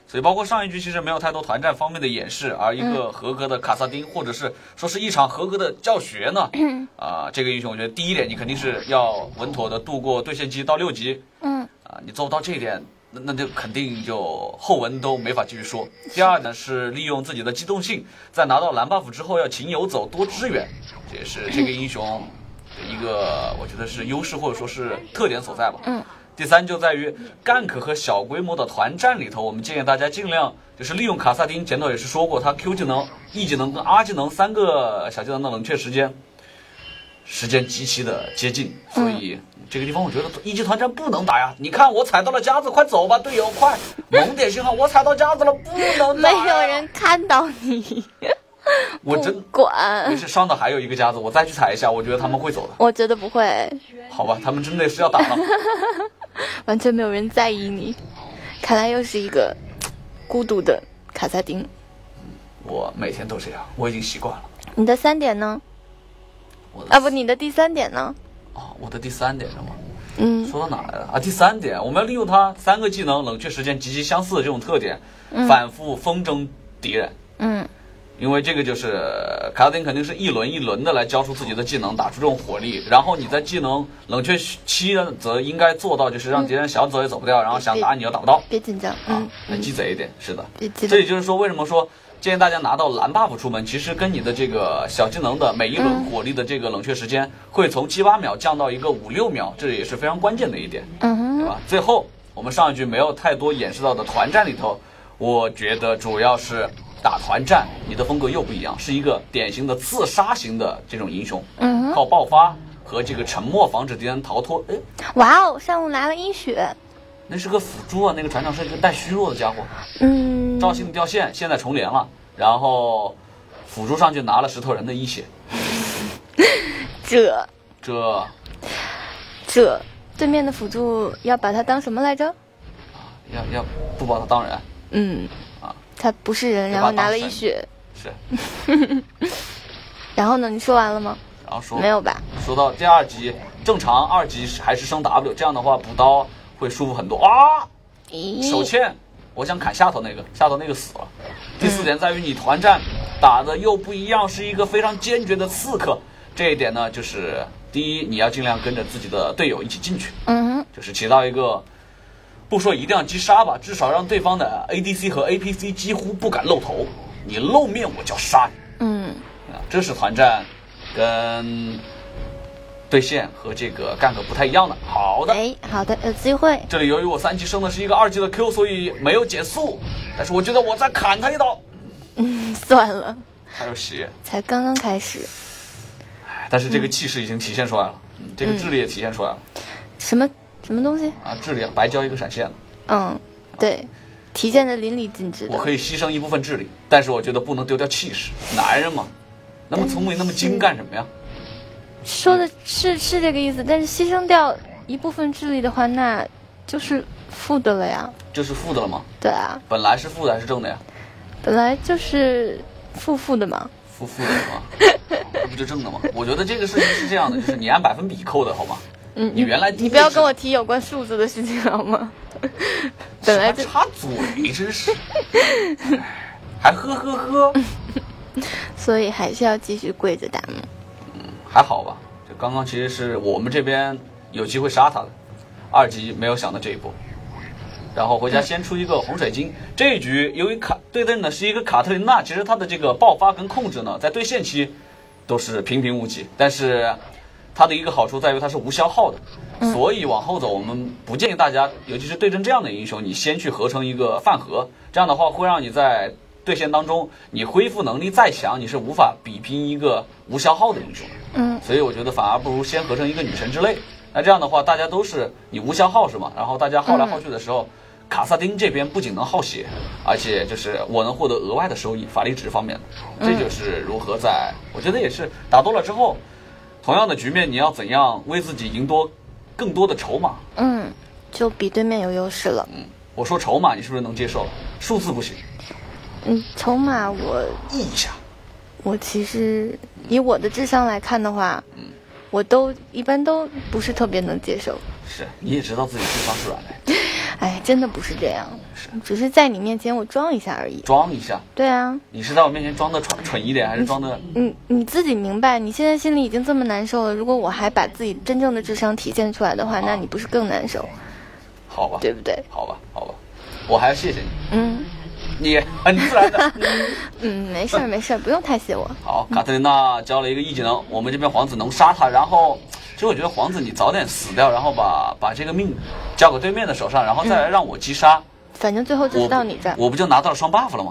所以包括上一局其实没有太多团战方面的演示，而一个合格的卡萨丁，或者是说是一场合格的教学呢，啊、呃，这个英雄我觉得第一点你肯定是要稳妥的度过对线期到六级， 嗯， 啊、呃，你做不到这一点，那那就肯定就后文都没法继续说。第二呢是利用自己的机动性，在拿到蓝 buff 之后要勤游走多支援，这也是这个英雄的一个我觉得是优势或者说是特点所在吧。 嗯。 第三就在于 gank 和小规模的团战里头，我们建议大家尽量就是利用卡萨丁，前头也是说过，他 Q 技能、E 技能跟 R 技能三个小技能的冷却时间，时间极其的接近，所以这个地方我觉得一级团战不能打呀。你看我踩到了夹子，快走吧，队友快，猛点信号，我踩到夹子了，不能打。 没有人看到你。 我真管， 没事，上头还有一个夹子，我再去踩一下，我觉得他们会走的。 我觉得不会。 好吧，他们真的是要打了。 完全没有人在意你，看来又是一个孤独的卡萨丁。 我每天都这样，我已经习惯了。 你的三点呢？ 我的啊不，你的第三点呢？ 哦，我的第三点是吗？ 嗯， 说到哪来了啊？第三点，我们要利用它三个技能冷却时间极其相似的这种特点，嗯、反复风筝敌人。 嗯。 因为这个就是卡萨丁肯定是一轮一轮的来交出自己的技能，打出这种火力，然后你在技能冷却期呢，则应该做到就是让敌人想走也走不掉，然后想打你又打不到。 别紧张，嗯， 啊，那鸡贼一点，是的。 这也就是说，为什么说建议大家拿到蓝 buff 出门，其实跟你的这个小技能的每一轮火力的这个冷却时间会从七八秒降到一个五六秒，这也是非常关键的一点， 嗯哼， 对吧？最后我们上一局没有太多演示到的团战里头，我觉得主要是。打团战，你的风格又不一样，是一个典型的刺杀型的这种英雄， 嗯， 靠爆发和这个沉默防止敌人逃脱。哎， 哇哦，上路拿了一血， 那是个辅助啊，那个船长是一个带虚弱的家伙。 嗯， 赵信掉线，现在重连了，然后辅助上去拿了石头人的一血。 这这这对面的辅助要把他当什么来着？ 啊，要要不把他当人？ 嗯。 啊， 他不是人，然后拿了一血。 是。 然后呢？你说完了吗？ 然后说没有吧？ 说到第二级，正常二级还是升 W， 这样的话补刀会舒服很多啊。手欠，我想砍下头那个，下头那个死了。第四点在于你团战打的又不一样，是一个非常坚决的刺客。这一点呢，就是第一，你要尽量跟着自己的队友一起进去， 嗯哼， 就是起到一个。不说一定要击杀吧，至少让对方的 A D C 和 A P C 几乎不敢露头，你露面我就要杀你。 嗯， 啊，这是团战跟对线和这个gank不太一样的。好的， 哎，好的，有机会。 这里由于我三级升的是一个二级的 Q， 所以没有减速，但是我觉得我再砍他一刀。 嗯，算了， 还有血， 才刚刚开始。 但是这个气势已经体现出来了，嗯、这个智力也体现出来了。 嗯、什么？什么东西啊？智力，白交一个闪现。 嗯，对，体现的淋漓尽致。 我可以牺牲一部分智力，但是我觉得不能丢掉气势。男人嘛，那么聪明，那么精，干什么呀？ 说的是是这个意思，但是牺牲掉一部分智力的话，那就是负的了呀。 就是负的了吗？ 对啊。 本来是负的还是正的呀？ 本来就是负负的嘛。 负负的吗？这不就正的吗？我觉得这个事情是这样的，就是你按百分比扣的好吗？ 嗯， 你原来你不要跟我提有关数字的事情好吗？本来就插嘴，真是，还呵呵呵。 所以还是要继续跪着打嘛。 嗯，还好吧。就刚刚其实是我们这边有机会杀他的，二级没有想到这一步。然后回家先出一个洪水晶。这一局由于卡对阵的是一个卡特琳娜，其实她的这个爆发跟控制呢，在对线期都是平平无奇，但是。它的一个好处在于它是无消耗的，嗯、所以往后走我们不建议大家，尤其是对阵这样的英雄，你先去合成一个饭盒，这样的话会让你在对线当中，你恢复能力再强，你是无法比拼一个无消耗的英雄。 嗯， 所以我觉得反而不如先合成一个女神之泪。那这样的话，大家都是你无消耗是吗？然后大家耗来耗去的时候，嗯、卡萨丁这边不仅能耗血，而且就是我能获得额外的收益，法力值方面的，这就是如何在，我觉得也是打多了之后。同样的局面，你要怎样为自己赢多更多的筹码？ 嗯，就比对面有优势了。 嗯，我说筹码，你是不是能接受？数字不行。 嗯，筹码我意一下。 我其实以我的智商来看的话， 嗯， 我都一般都不是特别能接受。 是，你也知道自己智商是软的。 哎，真的不是这样，只是在你面前我装一下而已。 装一下？ 对啊， 你是在我面前装的蠢蠢一点，还是装的？ 你你自己明白，你现在心里已经这么难受了，如果我还把自己真正的智商体现出来的话，那你不是更难受？ 好吧， 对不对？ 好吧，好吧，我还要谢谢你。 嗯， 你很自然的。 嗯，没事儿没事儿，不用太谢我。 好，卡特琳娜交了一个 E 技能，我们这边皇子能杀他，然后其实我觉得皇子你早点死掉，然后把把这个命交给对面的手上，然后再来让我击杀。 反正最后就是我到你这儿。 我不就拿到了双 buff 了吗？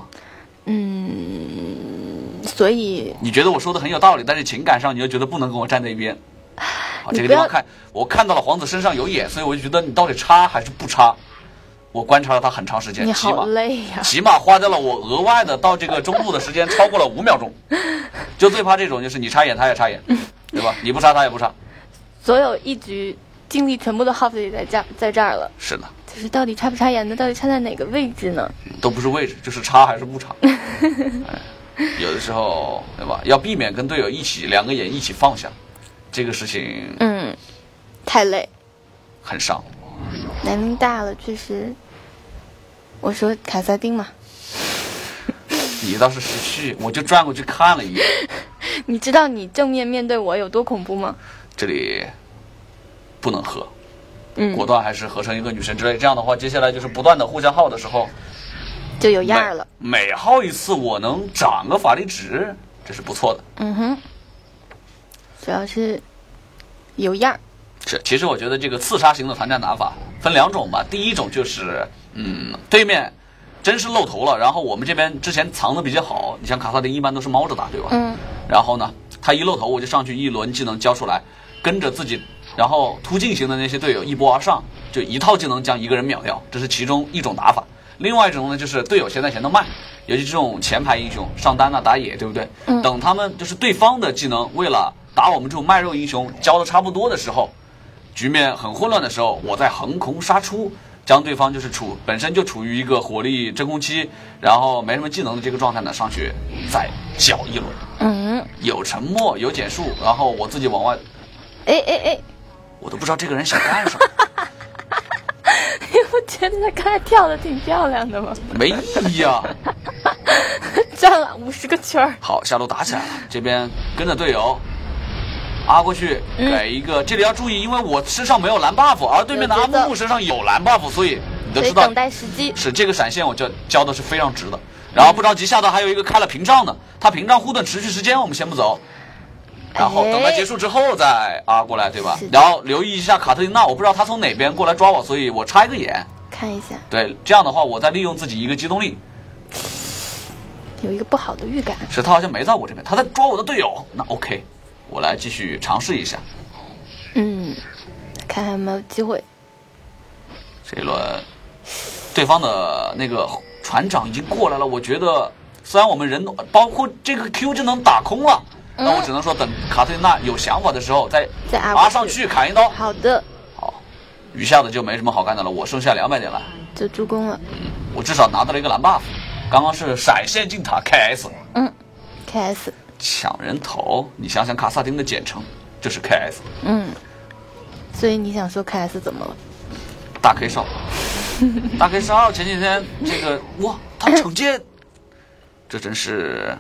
嗯，所以你觉得我说的很有道理，但是情感上你又觉得不能跟我站在一边。好， 你不要这个地方看，我看到了皇子身上有眼，所以我就觉得你到底插还是不插？我观察了他很长时间， 你起码好累呀、 起码花掉了我额外的到这个中路的时间超过了五秒钟。就最怕这种，就是你插眼他也插眼，对吧？你不插他也不插。 所有一局精力全部都耗费在这在这儿了。 是的， 就是到底插不插眼呢？到底插在哪个位置呢？ 都不是位置，就是插还是不插。哎，有的时候，对吧？要避免跟队友一起两个眼一起放下，这个事情嗯，太累， 很伤。 年龄大了，确实。我说卡萨丁嘛， 你倒是识趣，我就转过去看了一眼。 你知道你正面面对我有多恐怖吗？ 这里不能合， 嗯， 果断还是合成一个女神之类。这样的话，接下来就是不断的互相耗的时候， 就有样儿了。 每耗一次，我能涨个法力值，这是不错的。 嗯哼，主要是有样儿。 是，其实我觉得这个刺杀型的团战打法分两种吧。第一种就是，嗯，对面真是露头了，然后我们这边之前藏的比较好。你像卡萨丁一般都是猫着打，对吧？ 嗯。 然后呢，他一露头，我就上去一轮技能交出来，跟着自己，然后突进型的那些队友一波而上，就一套技能将一个人秒掉，这是其中一种打法。另外一种呢，就是队友先在前头慢，尤其这种前排英雄上单啊打野，对不对？ 嗯。 等他们就是对方的技能为了打我们这种卖肉英雄交的差不多的时候。局面很混乱的时候，我再横空杀出，将对方就是处本身就处于一个火力真空期，然后没什么技能的这个状态呢，上去再搅一轮。 嗯， 有沉默，有减速，然后我自己往外， 哎哎哎， 我都不知道这个人想干什么。 你不觉得他刚才跳的挺漂亮的吗？ 没意义啊！ 转了五十个圈儿。 好，下路打起来了，这边跟着队友。阿过去给一个、嗯，这里要注意，因为我身上没有蓝 buff， 而对面的阿木木身上有蓝 buff， 所以你都知道， 等待时机是这个闪现，我就交的是非常值的。然后不着急，下到还有一个开了屏障的，他屏障护盾持续时间我们先不走，然后等待结束之后再阿过来，对吧？然后留意一下卡特琳娜，我不知道他从哪边过来抓我，所以我插一个眼看一下。 对，这样的话我再利用自己一个机动力， 有一个不好的预感， 是他好像没在我这边，他在抓我的队友，那 OK。我来继续尝试一下， 嗯，看看有没有机会。 这一轮，对方的那个船长已经过来了。我觉得，虽然我们人包括这个 Q 技能打空了，那、嗯、我只能说等卡特琳娜有想法的时候再再爬上去砍一刀。 好的。 好，余下的就没什么好干的了。我剩下两百点了， 就助攻了。 嗯，我至少拿到了一个蓝 buff。刚刚是闪现进塔 K S。 嗯 ，K S。 抢人头，你想想卡萨丁的简称就是 K S。 嗯，所以你想说 K S 怎么了？ 大 K 少，大 K 少前几天这个哇，他惩戒，这真是。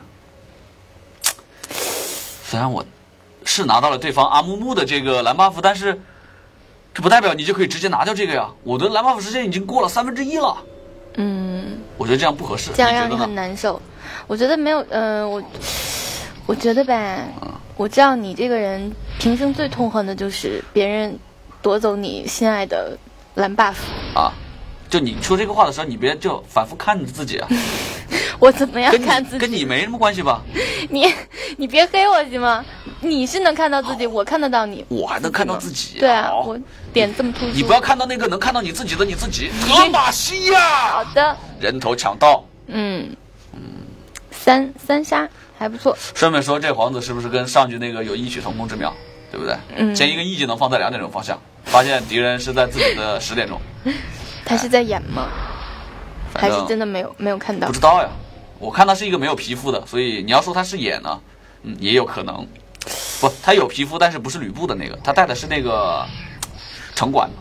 虽然我是拿到了对方阿木木的这个蓝 buff， 但是这不代表你就可以直接拿掉这个呀。我的蓝 buff 时间已经过了三分之一了。 嗯， 我觉得这样不合适， 这样让你很难受。我觉得没有，嗯、呃，我。我觉得吧，我知道你这个人平生最痛恨的就是别人夺走你心爱的蓝 buff 啊！就你说这个话的时候，你别就反复看着自己啊。 我怎么样看自己？ 跟你没什么关系吧？ 你你别黑我行吗？你是能看到自己，我看得到你， 我还能看到自己。 对啊，我点这么突出。 你不要看到那个能看到你自己的你自己。德玛西亚。 好的。 人头抢到。 嗯嗯，三三杀。还不错。 顺便说，这皇子是不是跟上局那个有异曲同工之妙，对不对？ 嗯。 先一个 E 技能放在两点钟方向，发现敌人是在自己的十点钟。 他是在演吗？还是真的没有没有看到？ 不知道呀，我看他是一个没有皮肤的，所以你要说他是演呢，嗯，也有可能。不，他有皮肤，但是不是吕布的那个，他带的是那个城管。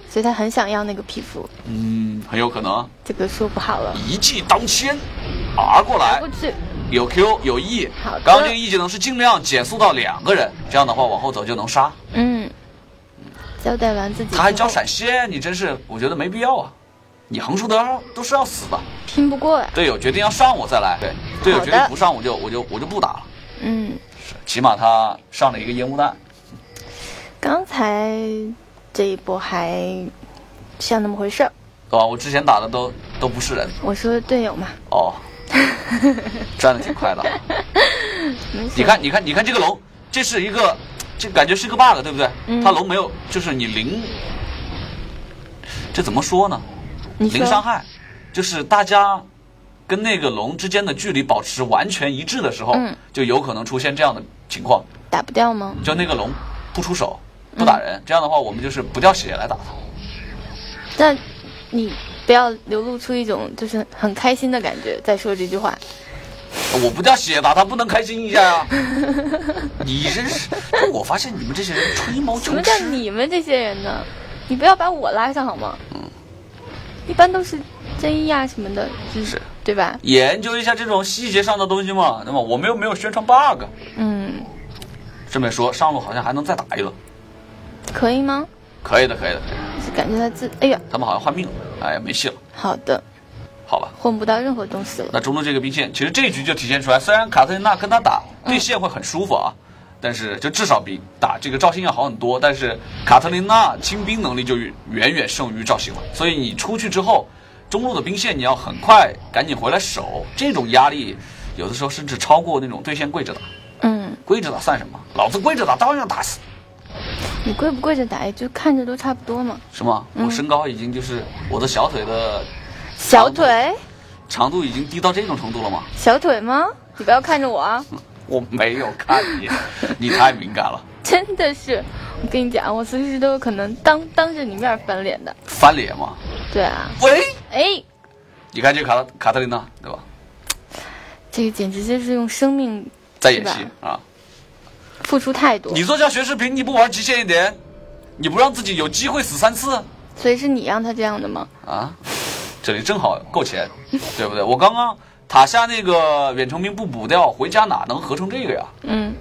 所以他很想要那个皮肤。 嗯，很有可能。 这个说不好了。 一记当先，R 过来过，去。 有 Q 有 E， 好的刚刚这个 E 技能是尽量减速到两个人，这样的话往后走就能杀。 嗯，交代完自己之后， 他还教闪现，你真是我觉得没必要啊！你横竖都要都是要死的。 拼不过呀。 队友决定要上我再来，对，队友决定不上我就我就我就不打了。 嗯， 是，起码他上了一个烟雾弹。 刚才这一波还像那么回事儿。 对吧？我之前打的都都不是人。 我说队友嘛。 哦，站的挺快的。你看，你看，你看这个龙，这是一个，这感觉是个 bug， 对不对？ 嗯。 它龙没有，就是你零，这怎么说呢？ 你说零伤害，就是大家跟那个龙之间的距离保持完全一致的时候， 嗯， 就有可能出现这样的情况。 打不掉吗？ 就那个龙不出手，不打人，嗯、这样的话我们就是不掉血来打它。 但你不要流露出一种就是很开心的感觉，再说这句话。 我不掉血打他，不能开心一下呀、啊？你真是，我发现你们这些人吹毛求疵。 什么叫你们这些人呢？你不要把我拉上好吗？ 嗯， 一般都是 J 呀、啊、什么的，就是对吧？ 研究一下这种细节上的东西嘛。那么我们又没有宣传 bug。 嗯。 这么说，上路好像还能再打一轮。 可以吗？ 可以的，可以的，可以的。 是感觉他自，哎呀， 他们好像换命了，哎呀，没戏了。 好的。 好吧， 混不到任何东西了。 那中路这个兵线，其实这一局就体现出来，虽然卡特琳娜跟他打对线会很舒服啊，嗯、但是就至少比打这个赵信要好很多。但是卡特琳娜清兵能力就远远胜于赵信了，所以你出去之后，中路的兵线你要很快赶紧回来守，这种压力有的时候甚至超过那种对线跪着打。 嗯， 跪着打算什么？老子跪着打照样打死。 你跪不跪着打，就看着都差不多嘛。 是吗？ 嗯、 我身高已经就是我的小腿的。 小腿长度已经低到这种程度了吗？ 小腿吗？你不要看着我啊！ 我没有看你，你太敏感了。 真的是，我跟你讲，我随时都有可能当当着你面翻脸的。 翻脸吗？ 对啊。 喂， 哎， 你看这卡卡特琳娜，对吧？ 这个简直就是用生命在演戏啊！ 付出太多。 你做这样学视频，你不玩极限一点，你不让自己有机会死三次？ 所以是你让他这样的吗？啊。 这里正好够钱，对不对？我刚刚塔下那个远程兵不补掉，回家哪能合成这个呀？ 嗯，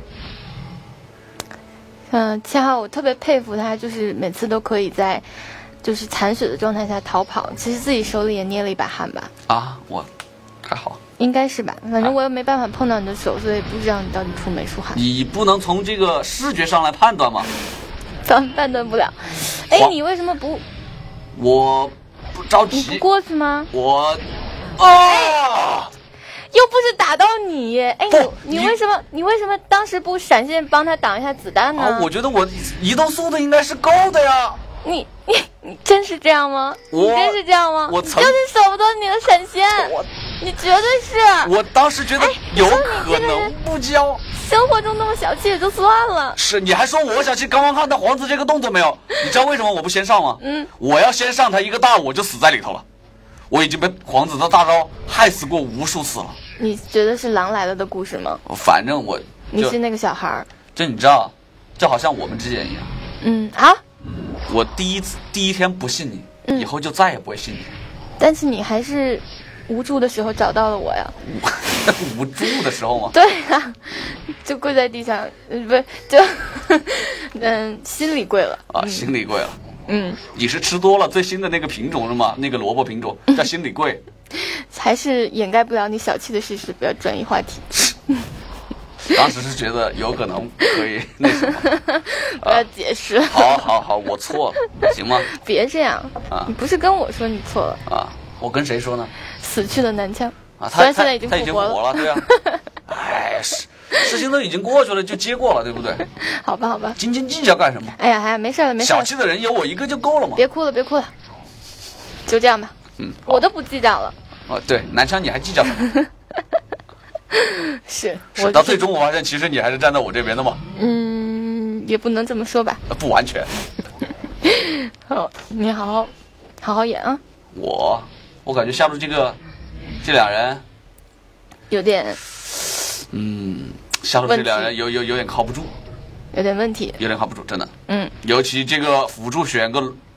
嗯、呃，七号我特别佩服他，就是每次都可以在就是残血的状态下逃跑，其实自己手里也捏了一把汗吧？ 啊，我还好， 应该是吧？反正我也没办法碰到你的手，所以不知道你到底出没出汗。 你不能从这个视觉上来判断吗？ 判判断不了。哎，你为什么不？ 我。不着急， 你不过去吗？ 我，啊， 又不是打到你，哎，你你为什么你为什么当时不闪现帮他挡一下子弹呢？ 啊，我觉得我移动速度应该是够的呀。 你你你真是这样吗？ 我你真是这样吗？ 我曾就是守不到你的闪现， 我你绝对是。 我当时觉得有可能不交。 生活中那么小气也就算了， 是你还说我小气？刚刚看到皇子这个动作没有？你知道为什么我不先上吗？ 嗯， 我要先上他一个大，我就死在里头了。我已经被皇子的大招害死过无数次了。 你觉得是狼来了的故事吗？ 反正我你是那个小孩儿， 这你知道，就好像我们之间一样。 嗯啊， 我第一次第一天不信你，嗯、以后就再也不会信你。 但是你还是无助的时候找到了我呀。 无助的时候吗？ 对啊，就跪在地上，呃，不是就，嗯，心里跪了啊，心里跪了。 嗯， 你是吃多了最新的那个品种是吗？那个萝卜品种叫心里跪， 还是掩盖不了你小气的事实，不要转移话题。 当时是觉得有可能可以那什么， 不要解释。 啊、好好好，我错了，行吗？ 别这样啊！ 你不是跟我说你错了啊？我跟谁说呢？ 死去的南枪啊， 虽然现在已经他已经复活了，对啊。哎，事事情都已经过去了，就接过了，对不对？ 好吧，好吧。 斤斤计较干什么？ 哎呀，哎呀，没事了，没事了。 小气的人有我一个就够了嘛。 别哭了，别哭了，就这样吧。 嗯， 我都不计较了。 哦，对，南枪你还计较什么？ 是， 是我到最终我发现，其实你还是站在我这边的嘛。 嗯，也不能这么说吧。 不完全。 好，你好好好好演啊。 我，我感觉下路这个这俩人有点， 嗯，下路这俩人有有有点靠不住， 有点问题， 有点靠不住，真的。 嗯， 尤其这个辅助选个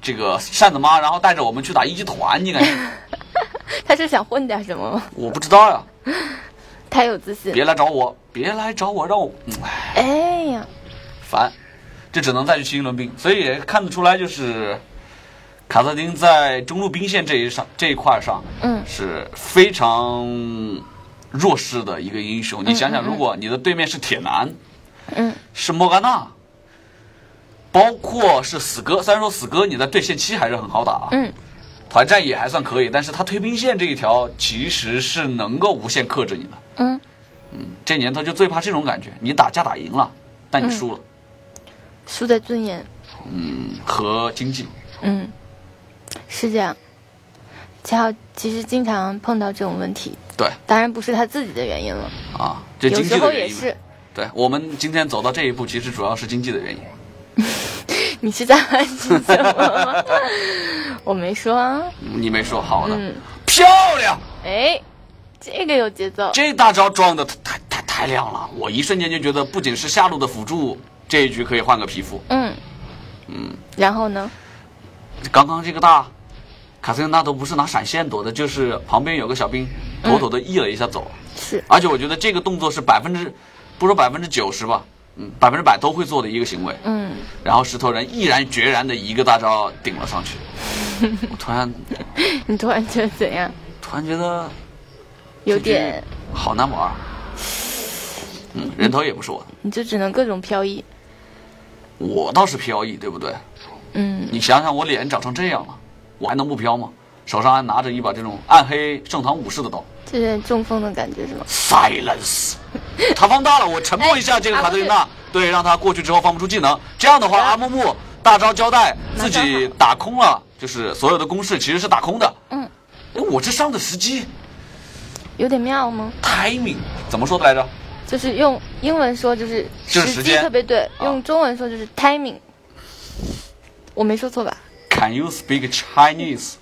这个扇子妈，然后带着我们去打一级团，你感觉？ 他是想混点什么吗？ 我不知道呀。 太有自信。 别来找我，别来找我，让我，嗯、 哎呀， 烦，这只能再去新一轮兵，所以也看得出来，就是卡特丁在中路兵线这一上这一块上， 嗯， 是非常弱势的一个英雄。你想想， 嗯嗯嗯如果你的对面是铁男， 嗯， 是莫甘娜，包括是死哥，虽然说死哥你在对线期还是很好打， 嗯， 团战也还算可以，但是他推兵线这一条其实是能够无限克制你的。 嗯嗯，这年头就最怕这种感觉，你打架打赢了，但你输了， 输在尊严， 嗯，和经济， 嗯，是这样。七号其实经常碰到这种问题， 对， 当然不是他自己的原因了， 啊，这经济有时候的原因。 也是。 对，我们今天走到这一步，其实主要是经济的原因。 你是在暗示什么吗？我没说啊。 你没说好的， 嗯， 漂亮， 哎，这个有节奏。 这大招装的太太太亮了，我一瞬间就觉得不仅是下路的辅助，这一局可以换个皮肤。 嗯嗯， 然后呢？ 刚刚这个大卡森娜都不是拿闪现躲的，就是旁边有个小兵妥妥的 E 了一下走。 是， 而且我觉得这个动作是百分之，不说百分之九十吧，嗯，百分之百都会做的一个行为。 嗯， 然后石头人毅然决然的一个大招顶了上去。我突然， 你突然觉得怎样？ 突然觉得有点， 好难玩。嗯，人头也不是我的， 你就只能各种飘逸。 我倒是飘逸，对不对？ 嗯， 你想想，我脸长成这样了，我还能不飘吗？手上还拿着一把这种暗黑盛唐武士的刀， 这有点中风的感觉是吗？ Silence， 他放大了，我沉默一下这个哎卡特琳娜，对，让他过去之后放不出技能。这样的话，阿木木大招交代自己打空了，就是所有的攻势其实是打空的。 嗯， 我这上的时机有点妙吗？ timing 怎么说的来着？ 就是用英文说就是时机就是时间特别对， 啊用中文说就是 timing。我没说错吧？ Can you speak Chinese？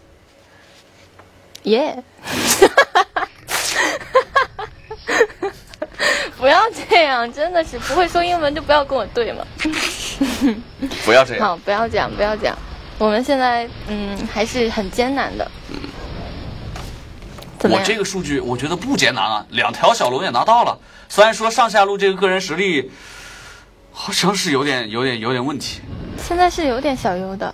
耶、yeah ！不要这样，真的是不会说英文就不要跟我对嘛。 不要这样。 好，不要这样，不要这样。我们现在嗯还是很艰难的。怎么样？ 我这个数据我觉得不艰难啊，两条小龙也拿到了。虽然说上下路这个个人实力好像是有点有点有点问题。 现在是有点小优的。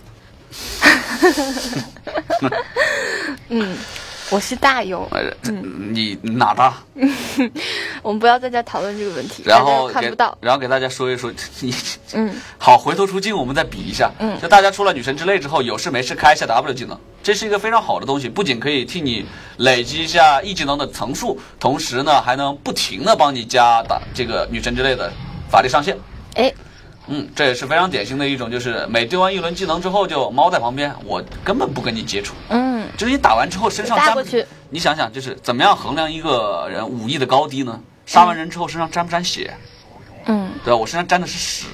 嗯，我是大优。 呃，你哪大？ 我们不要在这讨论这个问题， 然后给大家看不到。 然后给大家说一说，你嗯， 好，回头出镜我们再比一下。 嗯就大家出了女神之泪之后，有事没事开一下 W 技能，这是一个非常好的东西，不仅可以替你累积一下 E 技能的层数，同时呢还能不停的帮你加打这个女神之泪的法力上限。 哎， 嗯，这也是非常典型的一种，就是每丢完一轮技能之后就猫在旁边，我根本不跟你接触。 嗯， 就是你打完之后身上沾搭过去， 你想想，就是怎么样衡量一个人武艺的高低呢？杀完人之后身上沾不沾血？ 嗯， 对吧？我身上沾的是屎，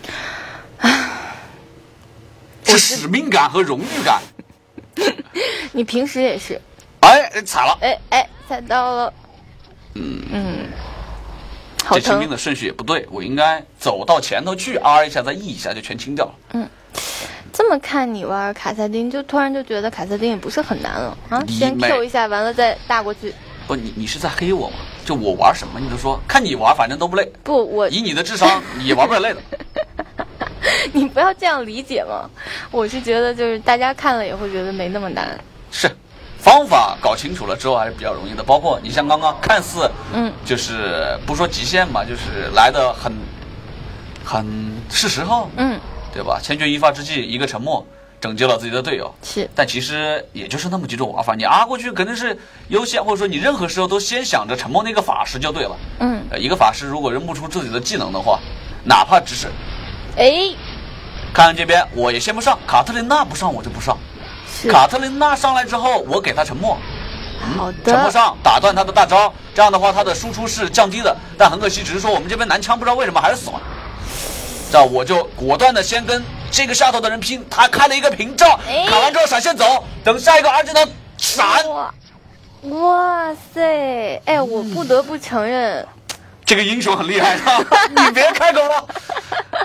是使命感和荣誉感。 你平时也是。 哎，踩了， 哎哎，踩到了。 嗯嗯，好疼这清兵。的顺序也不对，我应该走到前头去 R 一下，再 E 一下就全清掉了。 嗯，这么看你玩卡萨丁，就突然就觉得卡萨丁也不是很难了啊！先你没 Q 一下，完了再大过去。 不，你你是在黑我吗？就我玩什么你都说，看你玩反正都不累。 不，我以你的智商，你也玩不了累的。 你不要这样理解嘛。我是觉得就是大家看了也会觉得没那么难。 是，方法搞清楚了之后还是比较容易的。包括你像刚刚看似， 嗯， 就是不说极限吧，就是来的很，很是时候， 嗯， 对吧？千钧一发之际，一个沉默拯救了自己的队友。 是， 但其实也就是那么几种玩法，你啊过去肯定是优先，或者说你任何时候都先想着沉默那个法师就对了。 嗯， 呃，一个法师如果扔不出自己的技能的话，哪怕只是， 哎， 看看这边我也先不上，卡特琳娜不上我就不上。 是卡特琳娜上来之后，我给她沉默， 好沉默的。 上打断她的大招，这样的话她的输出是降低的。但很可惜，只是说我们这边男枪不知道为什么还是死了。这我就果断的先跟这个下头的人拼，他开了一个屏障， 哎卡完之后闪现走，等下一个 R 技能闪。 哇，哇塞！哎，我不得不承认， 这个英雄很厉害的，你别开口了。这个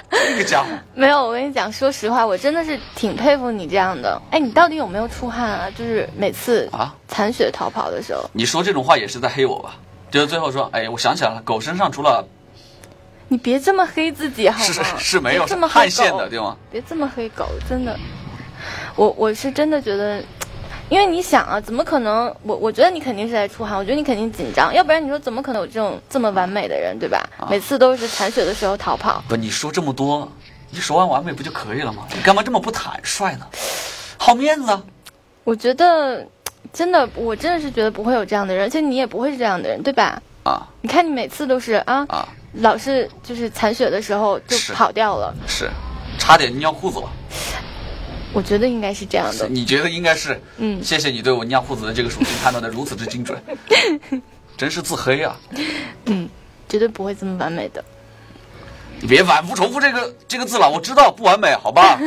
家伙。 没有，我跟你讲，说实话，我真的是挺佩服你这样的。哎，你到底有没有出汗啊？就是每次啊残血逃跑的时候， 你说这种话也是在黑我吧？就是最后说，哎，我想起来了，狗身上除了你别这么黑自己好吗？ 是是没有别这么黑汗腺狗的，对吗？ 别这么黑狗，真的，我我是真的觉得。因为你想啊，怎么可能？我我觉得你肯定是在出汗，我觉得你肯定紧张，要不然你说怎么可能有这种这么完美的人，对吧？ 啊、 每次都是残血的时候逃跑。 不，你说这么多，你说完完美不就可以了吗？你干嘛这么不坦率呢？好面子啊！ 我觉得真的，我真的是觉得不会有这样的人，而且你也不会是这样的人，对吧？ 啊， 你看你每次都是啊啊， 老是就是残血的时候就跑掉了， 是，差点尿裤子了。 我觉得应该是这样的。 你觉得应该是？ 嗯， 谢谢你对我尿裤子的这个属性判断的如此之精准，真是自黑啊！ 嗯，绝对不会这么完美的。 你别反复重复这个这个字了，我知道不完美，好吧？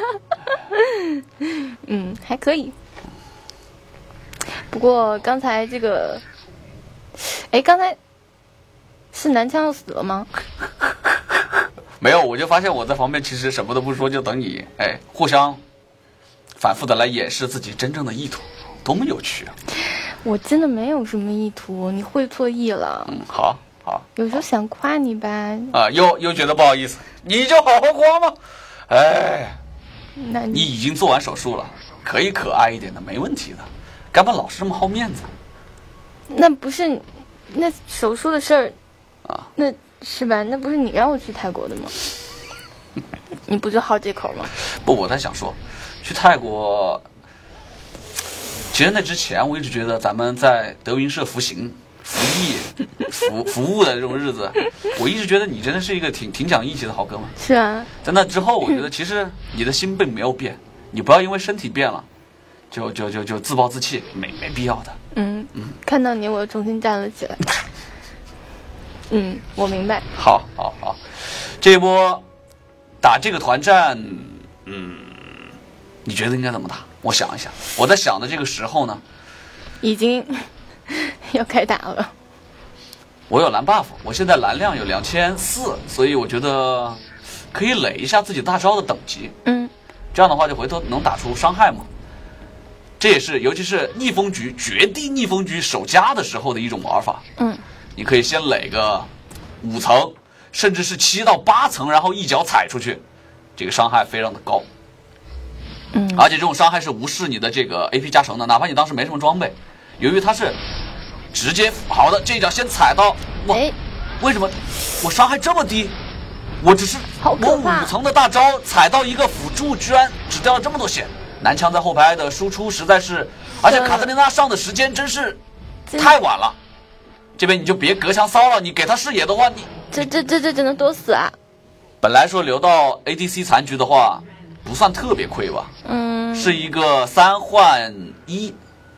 嗯，还可以。不过刚才这个，哎，刚才是南枪要死了吗？ 没有，我就发现我在旁边其实什么都不说，就等你哎互相反复的来掩饰自己真正的意图，多么有趣啊！ 我真的没有什么意图，你会错意了。 嗯，好，好。 有时候想夸你吧。 啊，又又觉得不好意思，你就好好夸嘛。哎， 那你你已经做完手术了，可以可爱一点的，没问题的。干嘛老是这么好面子？ 那不是，那手术的事儿啊， 那是吧？那不是你让我去泰国的吗？你不就好这口吗？ 不，我在想说，去泰国，其实那之前我一直觉得咱们在德云社服刑、服役、服服务的这种日子，我一直觉得你真的是一个挺挺讲义气的好哥们。 是啊， 在那之后，我觉得其实你的心并没有变，你不要因为身体变了，就就就就自暴自弃，没没必要的。 嗯嗯，看到你我又重新站了起来。嗯，我明白。 好，好，好，这一波打这个团战，嗯，你觉得应该怎么打？我想一想，我在想的这个时候呢， 已经要开打了。 我有蓝 buff， 我现在蓝量有两千四，所以我觉得可以垒一下自己大招的等级。 嗯， 这样的话就回头能打出伤害嘛。这也是尤其是逆风局绝地逆风局守家的时候的一种玩法。 嗯。 你可以先垒个五层，甚至是七到八层，然后一脚踩出去，这个伤害非常的高。 嗯， 而且这种伤害是无视你的这个 A P 加成的，哪怕你当时没什么装备，由于它是直接好的这一脚先踩到，哇， 哎， 为什么我伤害这么低？我只是好可我怕五层的大招踩到一个辅助，居然只掉了这么多血。南枪在后排的输出实在是，而且卡特琳娜上的时间真是太晚了。这边你就别隔墙骚了，你给他视野的话，你这这这这只能多死啊！ 本来说留到 A D C 残局的话，不算特别亏吧？ 嗯， 是一个三换一，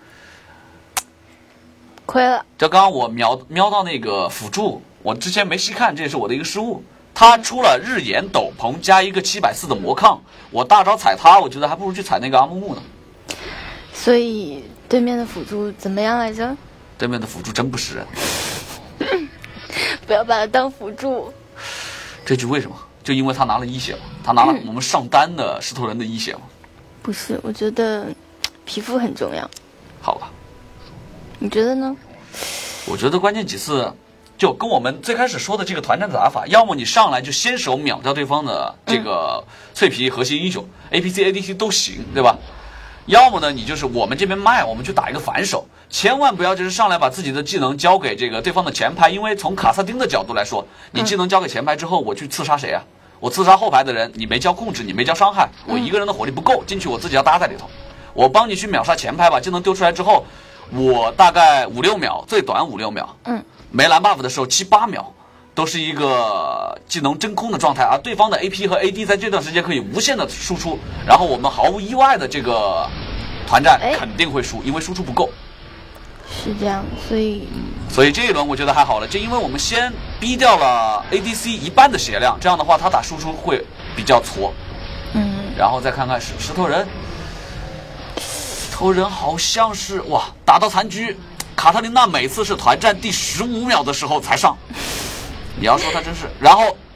亏了。 就刚刚我瞄瞄到那个辅助，我之前没细看，这也是我的一个失误。他出了日炎斗篷加一个七百四的魔抗，我大招踩他，我觉得还不如去踩那个阿木木呢。 所以对面的辅助怎么样来着？ 对面的辅助真不是人， 不要把他当辅助。 这局为什么？就因为他拿了一血嘛，他拿了我们上单的石头人的一血嘛。 不是，我觉得皮肤很重要。 好吧， 你觉得呢？ 我觉得关键几次就跟我们最开始说的这个团战打法，要么你上来就先手秒掉对方的这个脆皮核心英雄、嗯、A P C、A D C 都行，对吧？要么呢，你就是我们这边卖，我们去打一个反手，千万不要就是上来把自己的技能交给这个对方的前排，因为从卡萨丁的角度来说，你技能交给前排之后，我去刺杀谁啊？我刺杀后排的人，你没交控制，你没交伤害，我一个人的火力不够，进去我自己要搭在里头，我帮你去秒杀前排吧，技能丢出来之后，我大概五六秒，最短五六秒， 嗯， 没蓝 buff 的时候七八秒。都是一个技能真空的状态，而对方的 A P 和 A D 在这段时间可以无限的输出，然后我们毫无意外的这个团战肯定会输，因为输出不够。 是这样，所以所以这一轮我觉得还好了，就因为我们先逼掉了 A D C 一半的血量，这样的话他打输出会比较挫。 嗯， 然后再看看石石头人，石头人好像是哇，打到残局，卡特琳娜每次是团战第十五秒的时候才上。你要说他真是，然后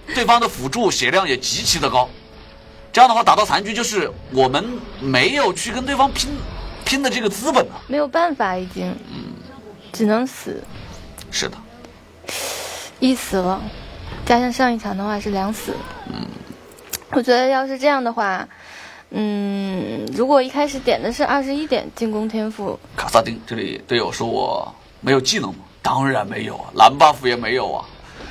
对方的辅助血量也极其的高。这样的话，打到残局就是我们没有去跟对方拼拼的这个资本了， 没有办法，已经，嗯，只能死。 是的， 一死了，加上上一场的话是两死。嗯，我觉得要是这样的话，嗯，如果一开始点的是二十一点进攻天赋， 卡萨丁这里队友说我没有技能吗？当然没有啊，蓝 buff 也没有啊。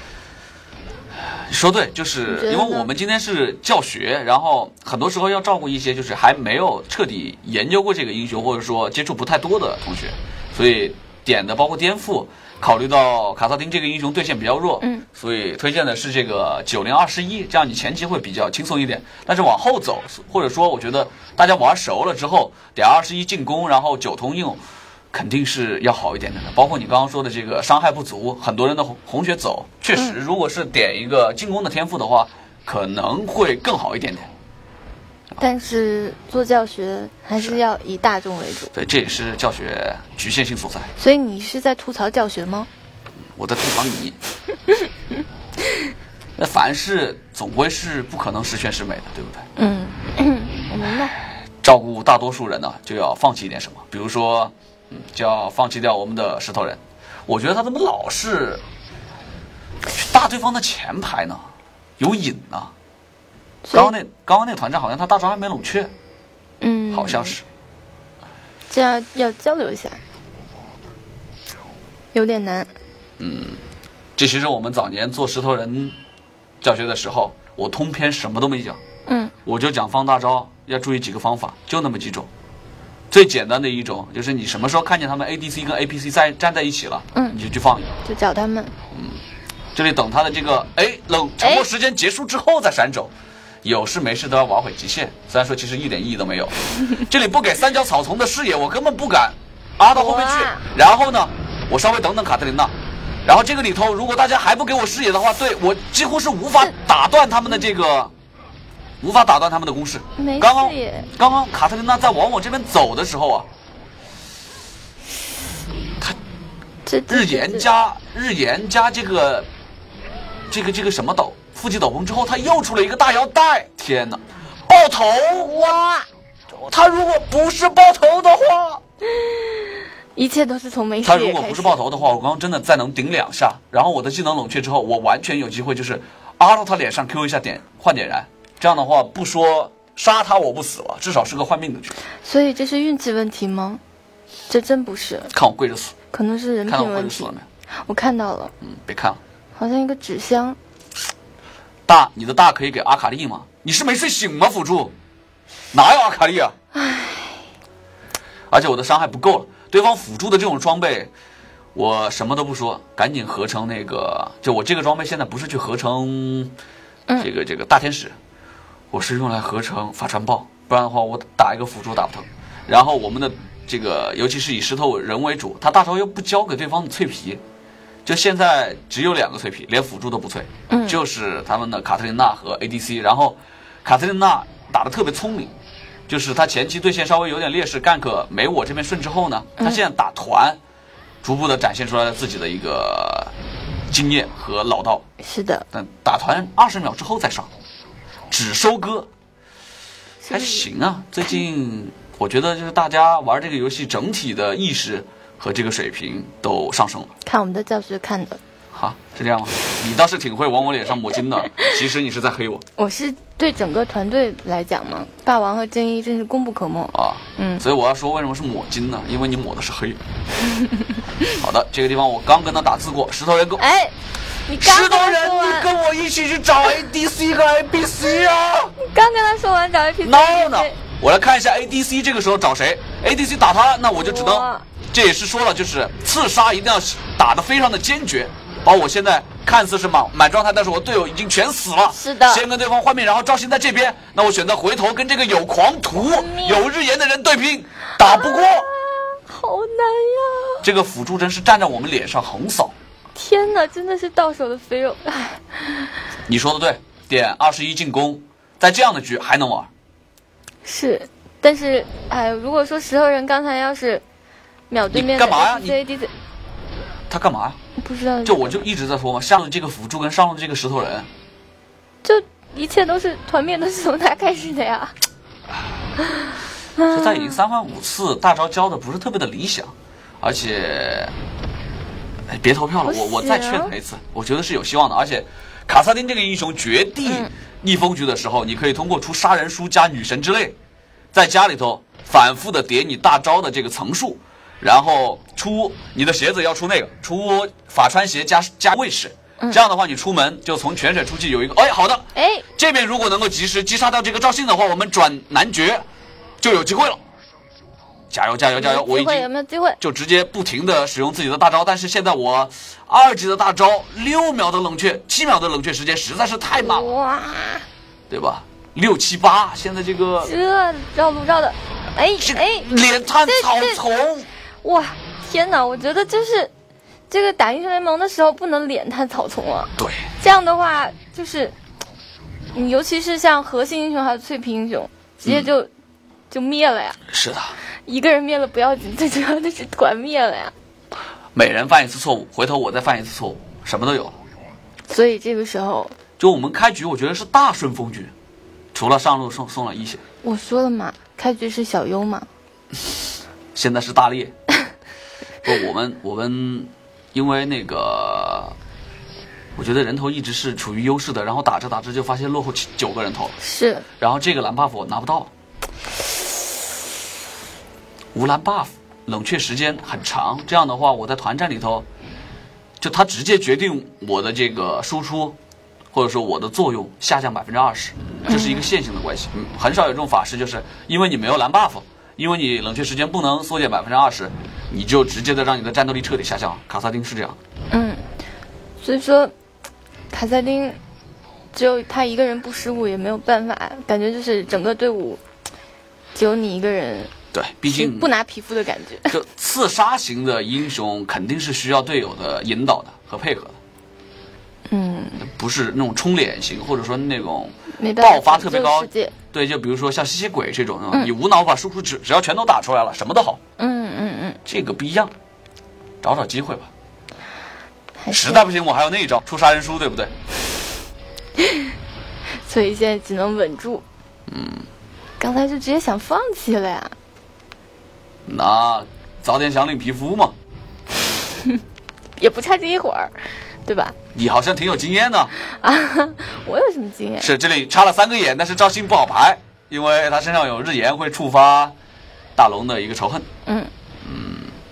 说对，就是因为我们今天是教学，然后很多时候要照顾一些就是还没有彻底研究过这个英雄，或者说接触不太多的同学，所以点的包括颠覆，考虑到卡萨丁这个英雄对线比较弱， 嗯， 所以推荐的是这个九零二十一，这样你前期会比较轻松一点。但是往后走，或者说我觉得大家玩熟了之后，点二十一进攻，然后九通应用。肯定是要好一点点的，包括你刚刚说的这个伤害不足，很多人的红红血走，确实，如果是点一个进攻的天赋的话，可能会更好一点点。 但是做教学还是要以大众为主， 对，这也是教学局限性所在。 所以你是在吐槽教学吗？ 我在吐槽你。那凡事总归是不可能十全十美的，对不对？ 嗯，我明白。 照顾大多数人呢，就要放弃一点什么，比如说。嗯，就要放弃掉我们的石头人。我觉得他怎么老是去大对方的前排呢？有瘾呢。刚刚那刚刚那团战好像他大招还没冷却， 嗯， 好像是。 这样要交流一下，有点难。 嗯，这其实我们早年做石头人教学的时候，我通篇什么都没讲。 嗯，我就讲放大招要注意几个方法，就那么几种。最简单的一种就是你什么时候看见他们 A D C 跟 A P C 在站在一起了， 嗯， 你就去放一个， 就找他们。 嗯，这里等他的这个哎冷沉默时间结束之后再闪走，有事没事都要玩会极限，虽然说其实一点意义都没有。这里不给三角草丛的视野，我根本不敢拉到后面去。然后呢，我稍微等等卡特琳娜，然后这个里头如果大家还不给我视野的话，对我几乎是无法打断他们的这个。无法打断他们的攻势。刚刚刚刚卡特琳娜在往我这边走的时候啊，他日炎加日炎加这个这个这个什么斗负极斗篷之后，他又出了一个大腰带，天哪，爆头哇！他如果不是爆头的话， 一切都是从没。 他如果不是爆头的话，我刚刚真的再能顶两下，然后我的技能冷却之后，我完全有机会就是阿到他脸上 Q 一下点换点燃。这样的话，不说杀他我不死了，至少是个换命的局。 所以这是运气问题吗？这真不是。 看我跪着死。 可能是人品问题。看到我跪着死了没？ 我看到了。 嗯，别看了。 好像一个纸箱。 大，你的大可以给阿卡丽吗？你是没睡醒吗？辅助，哪有阿卡丽啊？ 唉。 而且我的伤害不够了，对方辅助的这种装备，我什么都不说，赶紧合成那个。就我这个装备现在不是去合成，这个、嗯、这个大天使。我是用来合成法传爆，不然的话我打一个辅助打不疼。然后我们的这个，尤其是以石头人为主，他大招又不交给对方的脆皮，就现在只有两个脆皮，连辅助都不脆， 嗯， 就是他们的卡特琳娜和 A D C。然后卡特琳娜打得特别聪明，就是他前期对线稍微有点劣势 ，gank 没我这边顺之后呢，他现在打团，逐步的展现出来了自己的一个经验和老道。 是的， 但打团二十秒之后再上。只收割还行啊，最近我觉得就是大家玩这个游戏整体的意识和这个水平都上升了。 看我们的教学看的。 好，是这样吗？你倒是挺会往我脸上抹金的，其实你是在黑我。 我是对整个团队来讲嘛，霸王和正义真是功不可没啊。嗯，所以我要说为什么是抹金呢？因为你抹的是黑。好的，这个地方我刚跟他打字过，石头人跟哎。 石头人，你跟我一起去找 A D C 和 A P C 啊！ 你刚跟他说完找 A P C。 no 呢？我来看一下 A D C 这个时候找谁 ？A D C 打他，那我就只能，这也是说了，就是刺杀一定要打得非常的坚决。把我现在看似是满满状态，但是我队友已经全死了。 是的。 先跟对方换面，然后赵鑫在这边，那我选择回头跟这个有狂徒、有日炎的人对拼，打不过，啊、 好难呀！ 这个辅助真是站在我们脸上横扫。 天哪，真的是到手的肥肉！ 你说的对，点二十一进攻，在这样的局还能玩。 是，但是哎，如果说石头人刚才要是秒对面的 A D C， 干嘛呀？ 你他干嘛呀？ 不知道。 就我就一直在说嘛，上了这个辅助跟上了这个石头人， 一切都是团灭都是从他开始的呀。 这他已经三番五次大招教的不是特别的理想，而且，哎，别投票了，我我再劝他一次，我觉得是有希望的。而且，卡萨丁这个英雄绝地逆风局的时候，嗯、你可以通过出杀人书加女神之泪，在家里头反复的叠你大招的这个层数，然后出你的鞋子要出那个，出法穿鞋加加卫士。嗯、这样的话，你出门就从泉水出去有一个，哎，好的， 哎， 这边如果能够及时击杀掉这个赵信的话，我们转男爵就有机会了。加油加油加油！我已经有没有机会？ 就直接不停的使用自己的大招，但是现在我二级的大招六秒的冷却，七秒的冷却时间实在是太慢了， 哇， 对吧？六七八，现在这个这绕路绕的，哎哎， 脸探草丛， 哇，天哪！我觉得就是这个打英雄联盟的时候不能脸探草丛啊。 对， 这样的话就是，你尤其是像核心英雄还有脆皮英雄，直接就、嗯、就灭了呀。 是的。 一个人灭了不要紧，最主要的是团灭了呀。 每人犯一次错误，回头我再犯一次错误，什么都有。 所以这个时候，就我们开局，我觉得是大顺风局，除了上路送送了一血。 我说了嘛，开局是小优嘛。 现在是大烈。不，我们我们因为那个，我觉得人头一直是处于优势的，然后打着打着就发现落后九个人头了。 是。 然后这个蓝 buff 我拿不到。无蓝 buff 冷却时间很长，这样的话我在团战里头，就它直接决定我的这个输出，或者说我的作用下降百分之二十，这是一个线性的关系。嗯，很少有这种法师，就是因为你没有蓝 buff， 因为你冷却时间不能缩减百分之二十，你就直接的让你的战斗力彻底下降。卡萨丁是这样。 嗯，所以说卡萨丁只有他一个人不失误也没有办法，感觉就是整个队伍只有你一个人。 对，毕竟不拿皮肤的感觉。 就刺杀型的英雄肯定是需要队友的引导的和配合的。 嗯， 不是那种冲脸型，或者说那种爆发特别高。对，就比如说像吸血鬼这种，嗯、你无脑把输出只只要全都打出来了，什么都好。 嗯嗯嗯， 这个不一样，找找机会吧。实在不行，我还有那一招出杀人书，对不对？ 所以现在只能稳住。 嗯， 刚才就直接想放弃了呀。 那早点想领皮肤嘛， 也不差这一会儿，对吧？ 你好像挺有经验的啊！我有什么经验？ 是这里插了三个眼，但是赵信不好排，因为他身上有日炎会触发大龙的一个仇恨。 嗯嗯，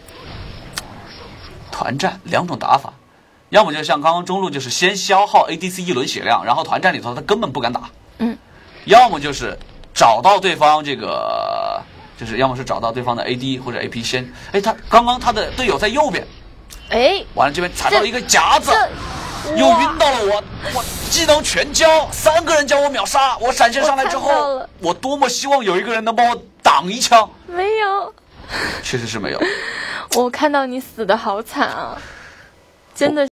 团战两种打法，要么就像刚刚中路，就是先消耗 A D C 一轮血量，然后团战里头他根本不敢打。 嗯， 要么就是找到对方这个。就是要么是找到对方的 A D 或者 A P 先，哎，他刚刚他的队友在右边， 哎， 完了这边踩到了一个夹子，又晕到了我，我技能全交，三个人将我秒杀，我闪现上来之后，我, 我多么希望有一个人能帮我挡一枪， 没有， 确实是没有， 我看到你死的好惨啊，真的。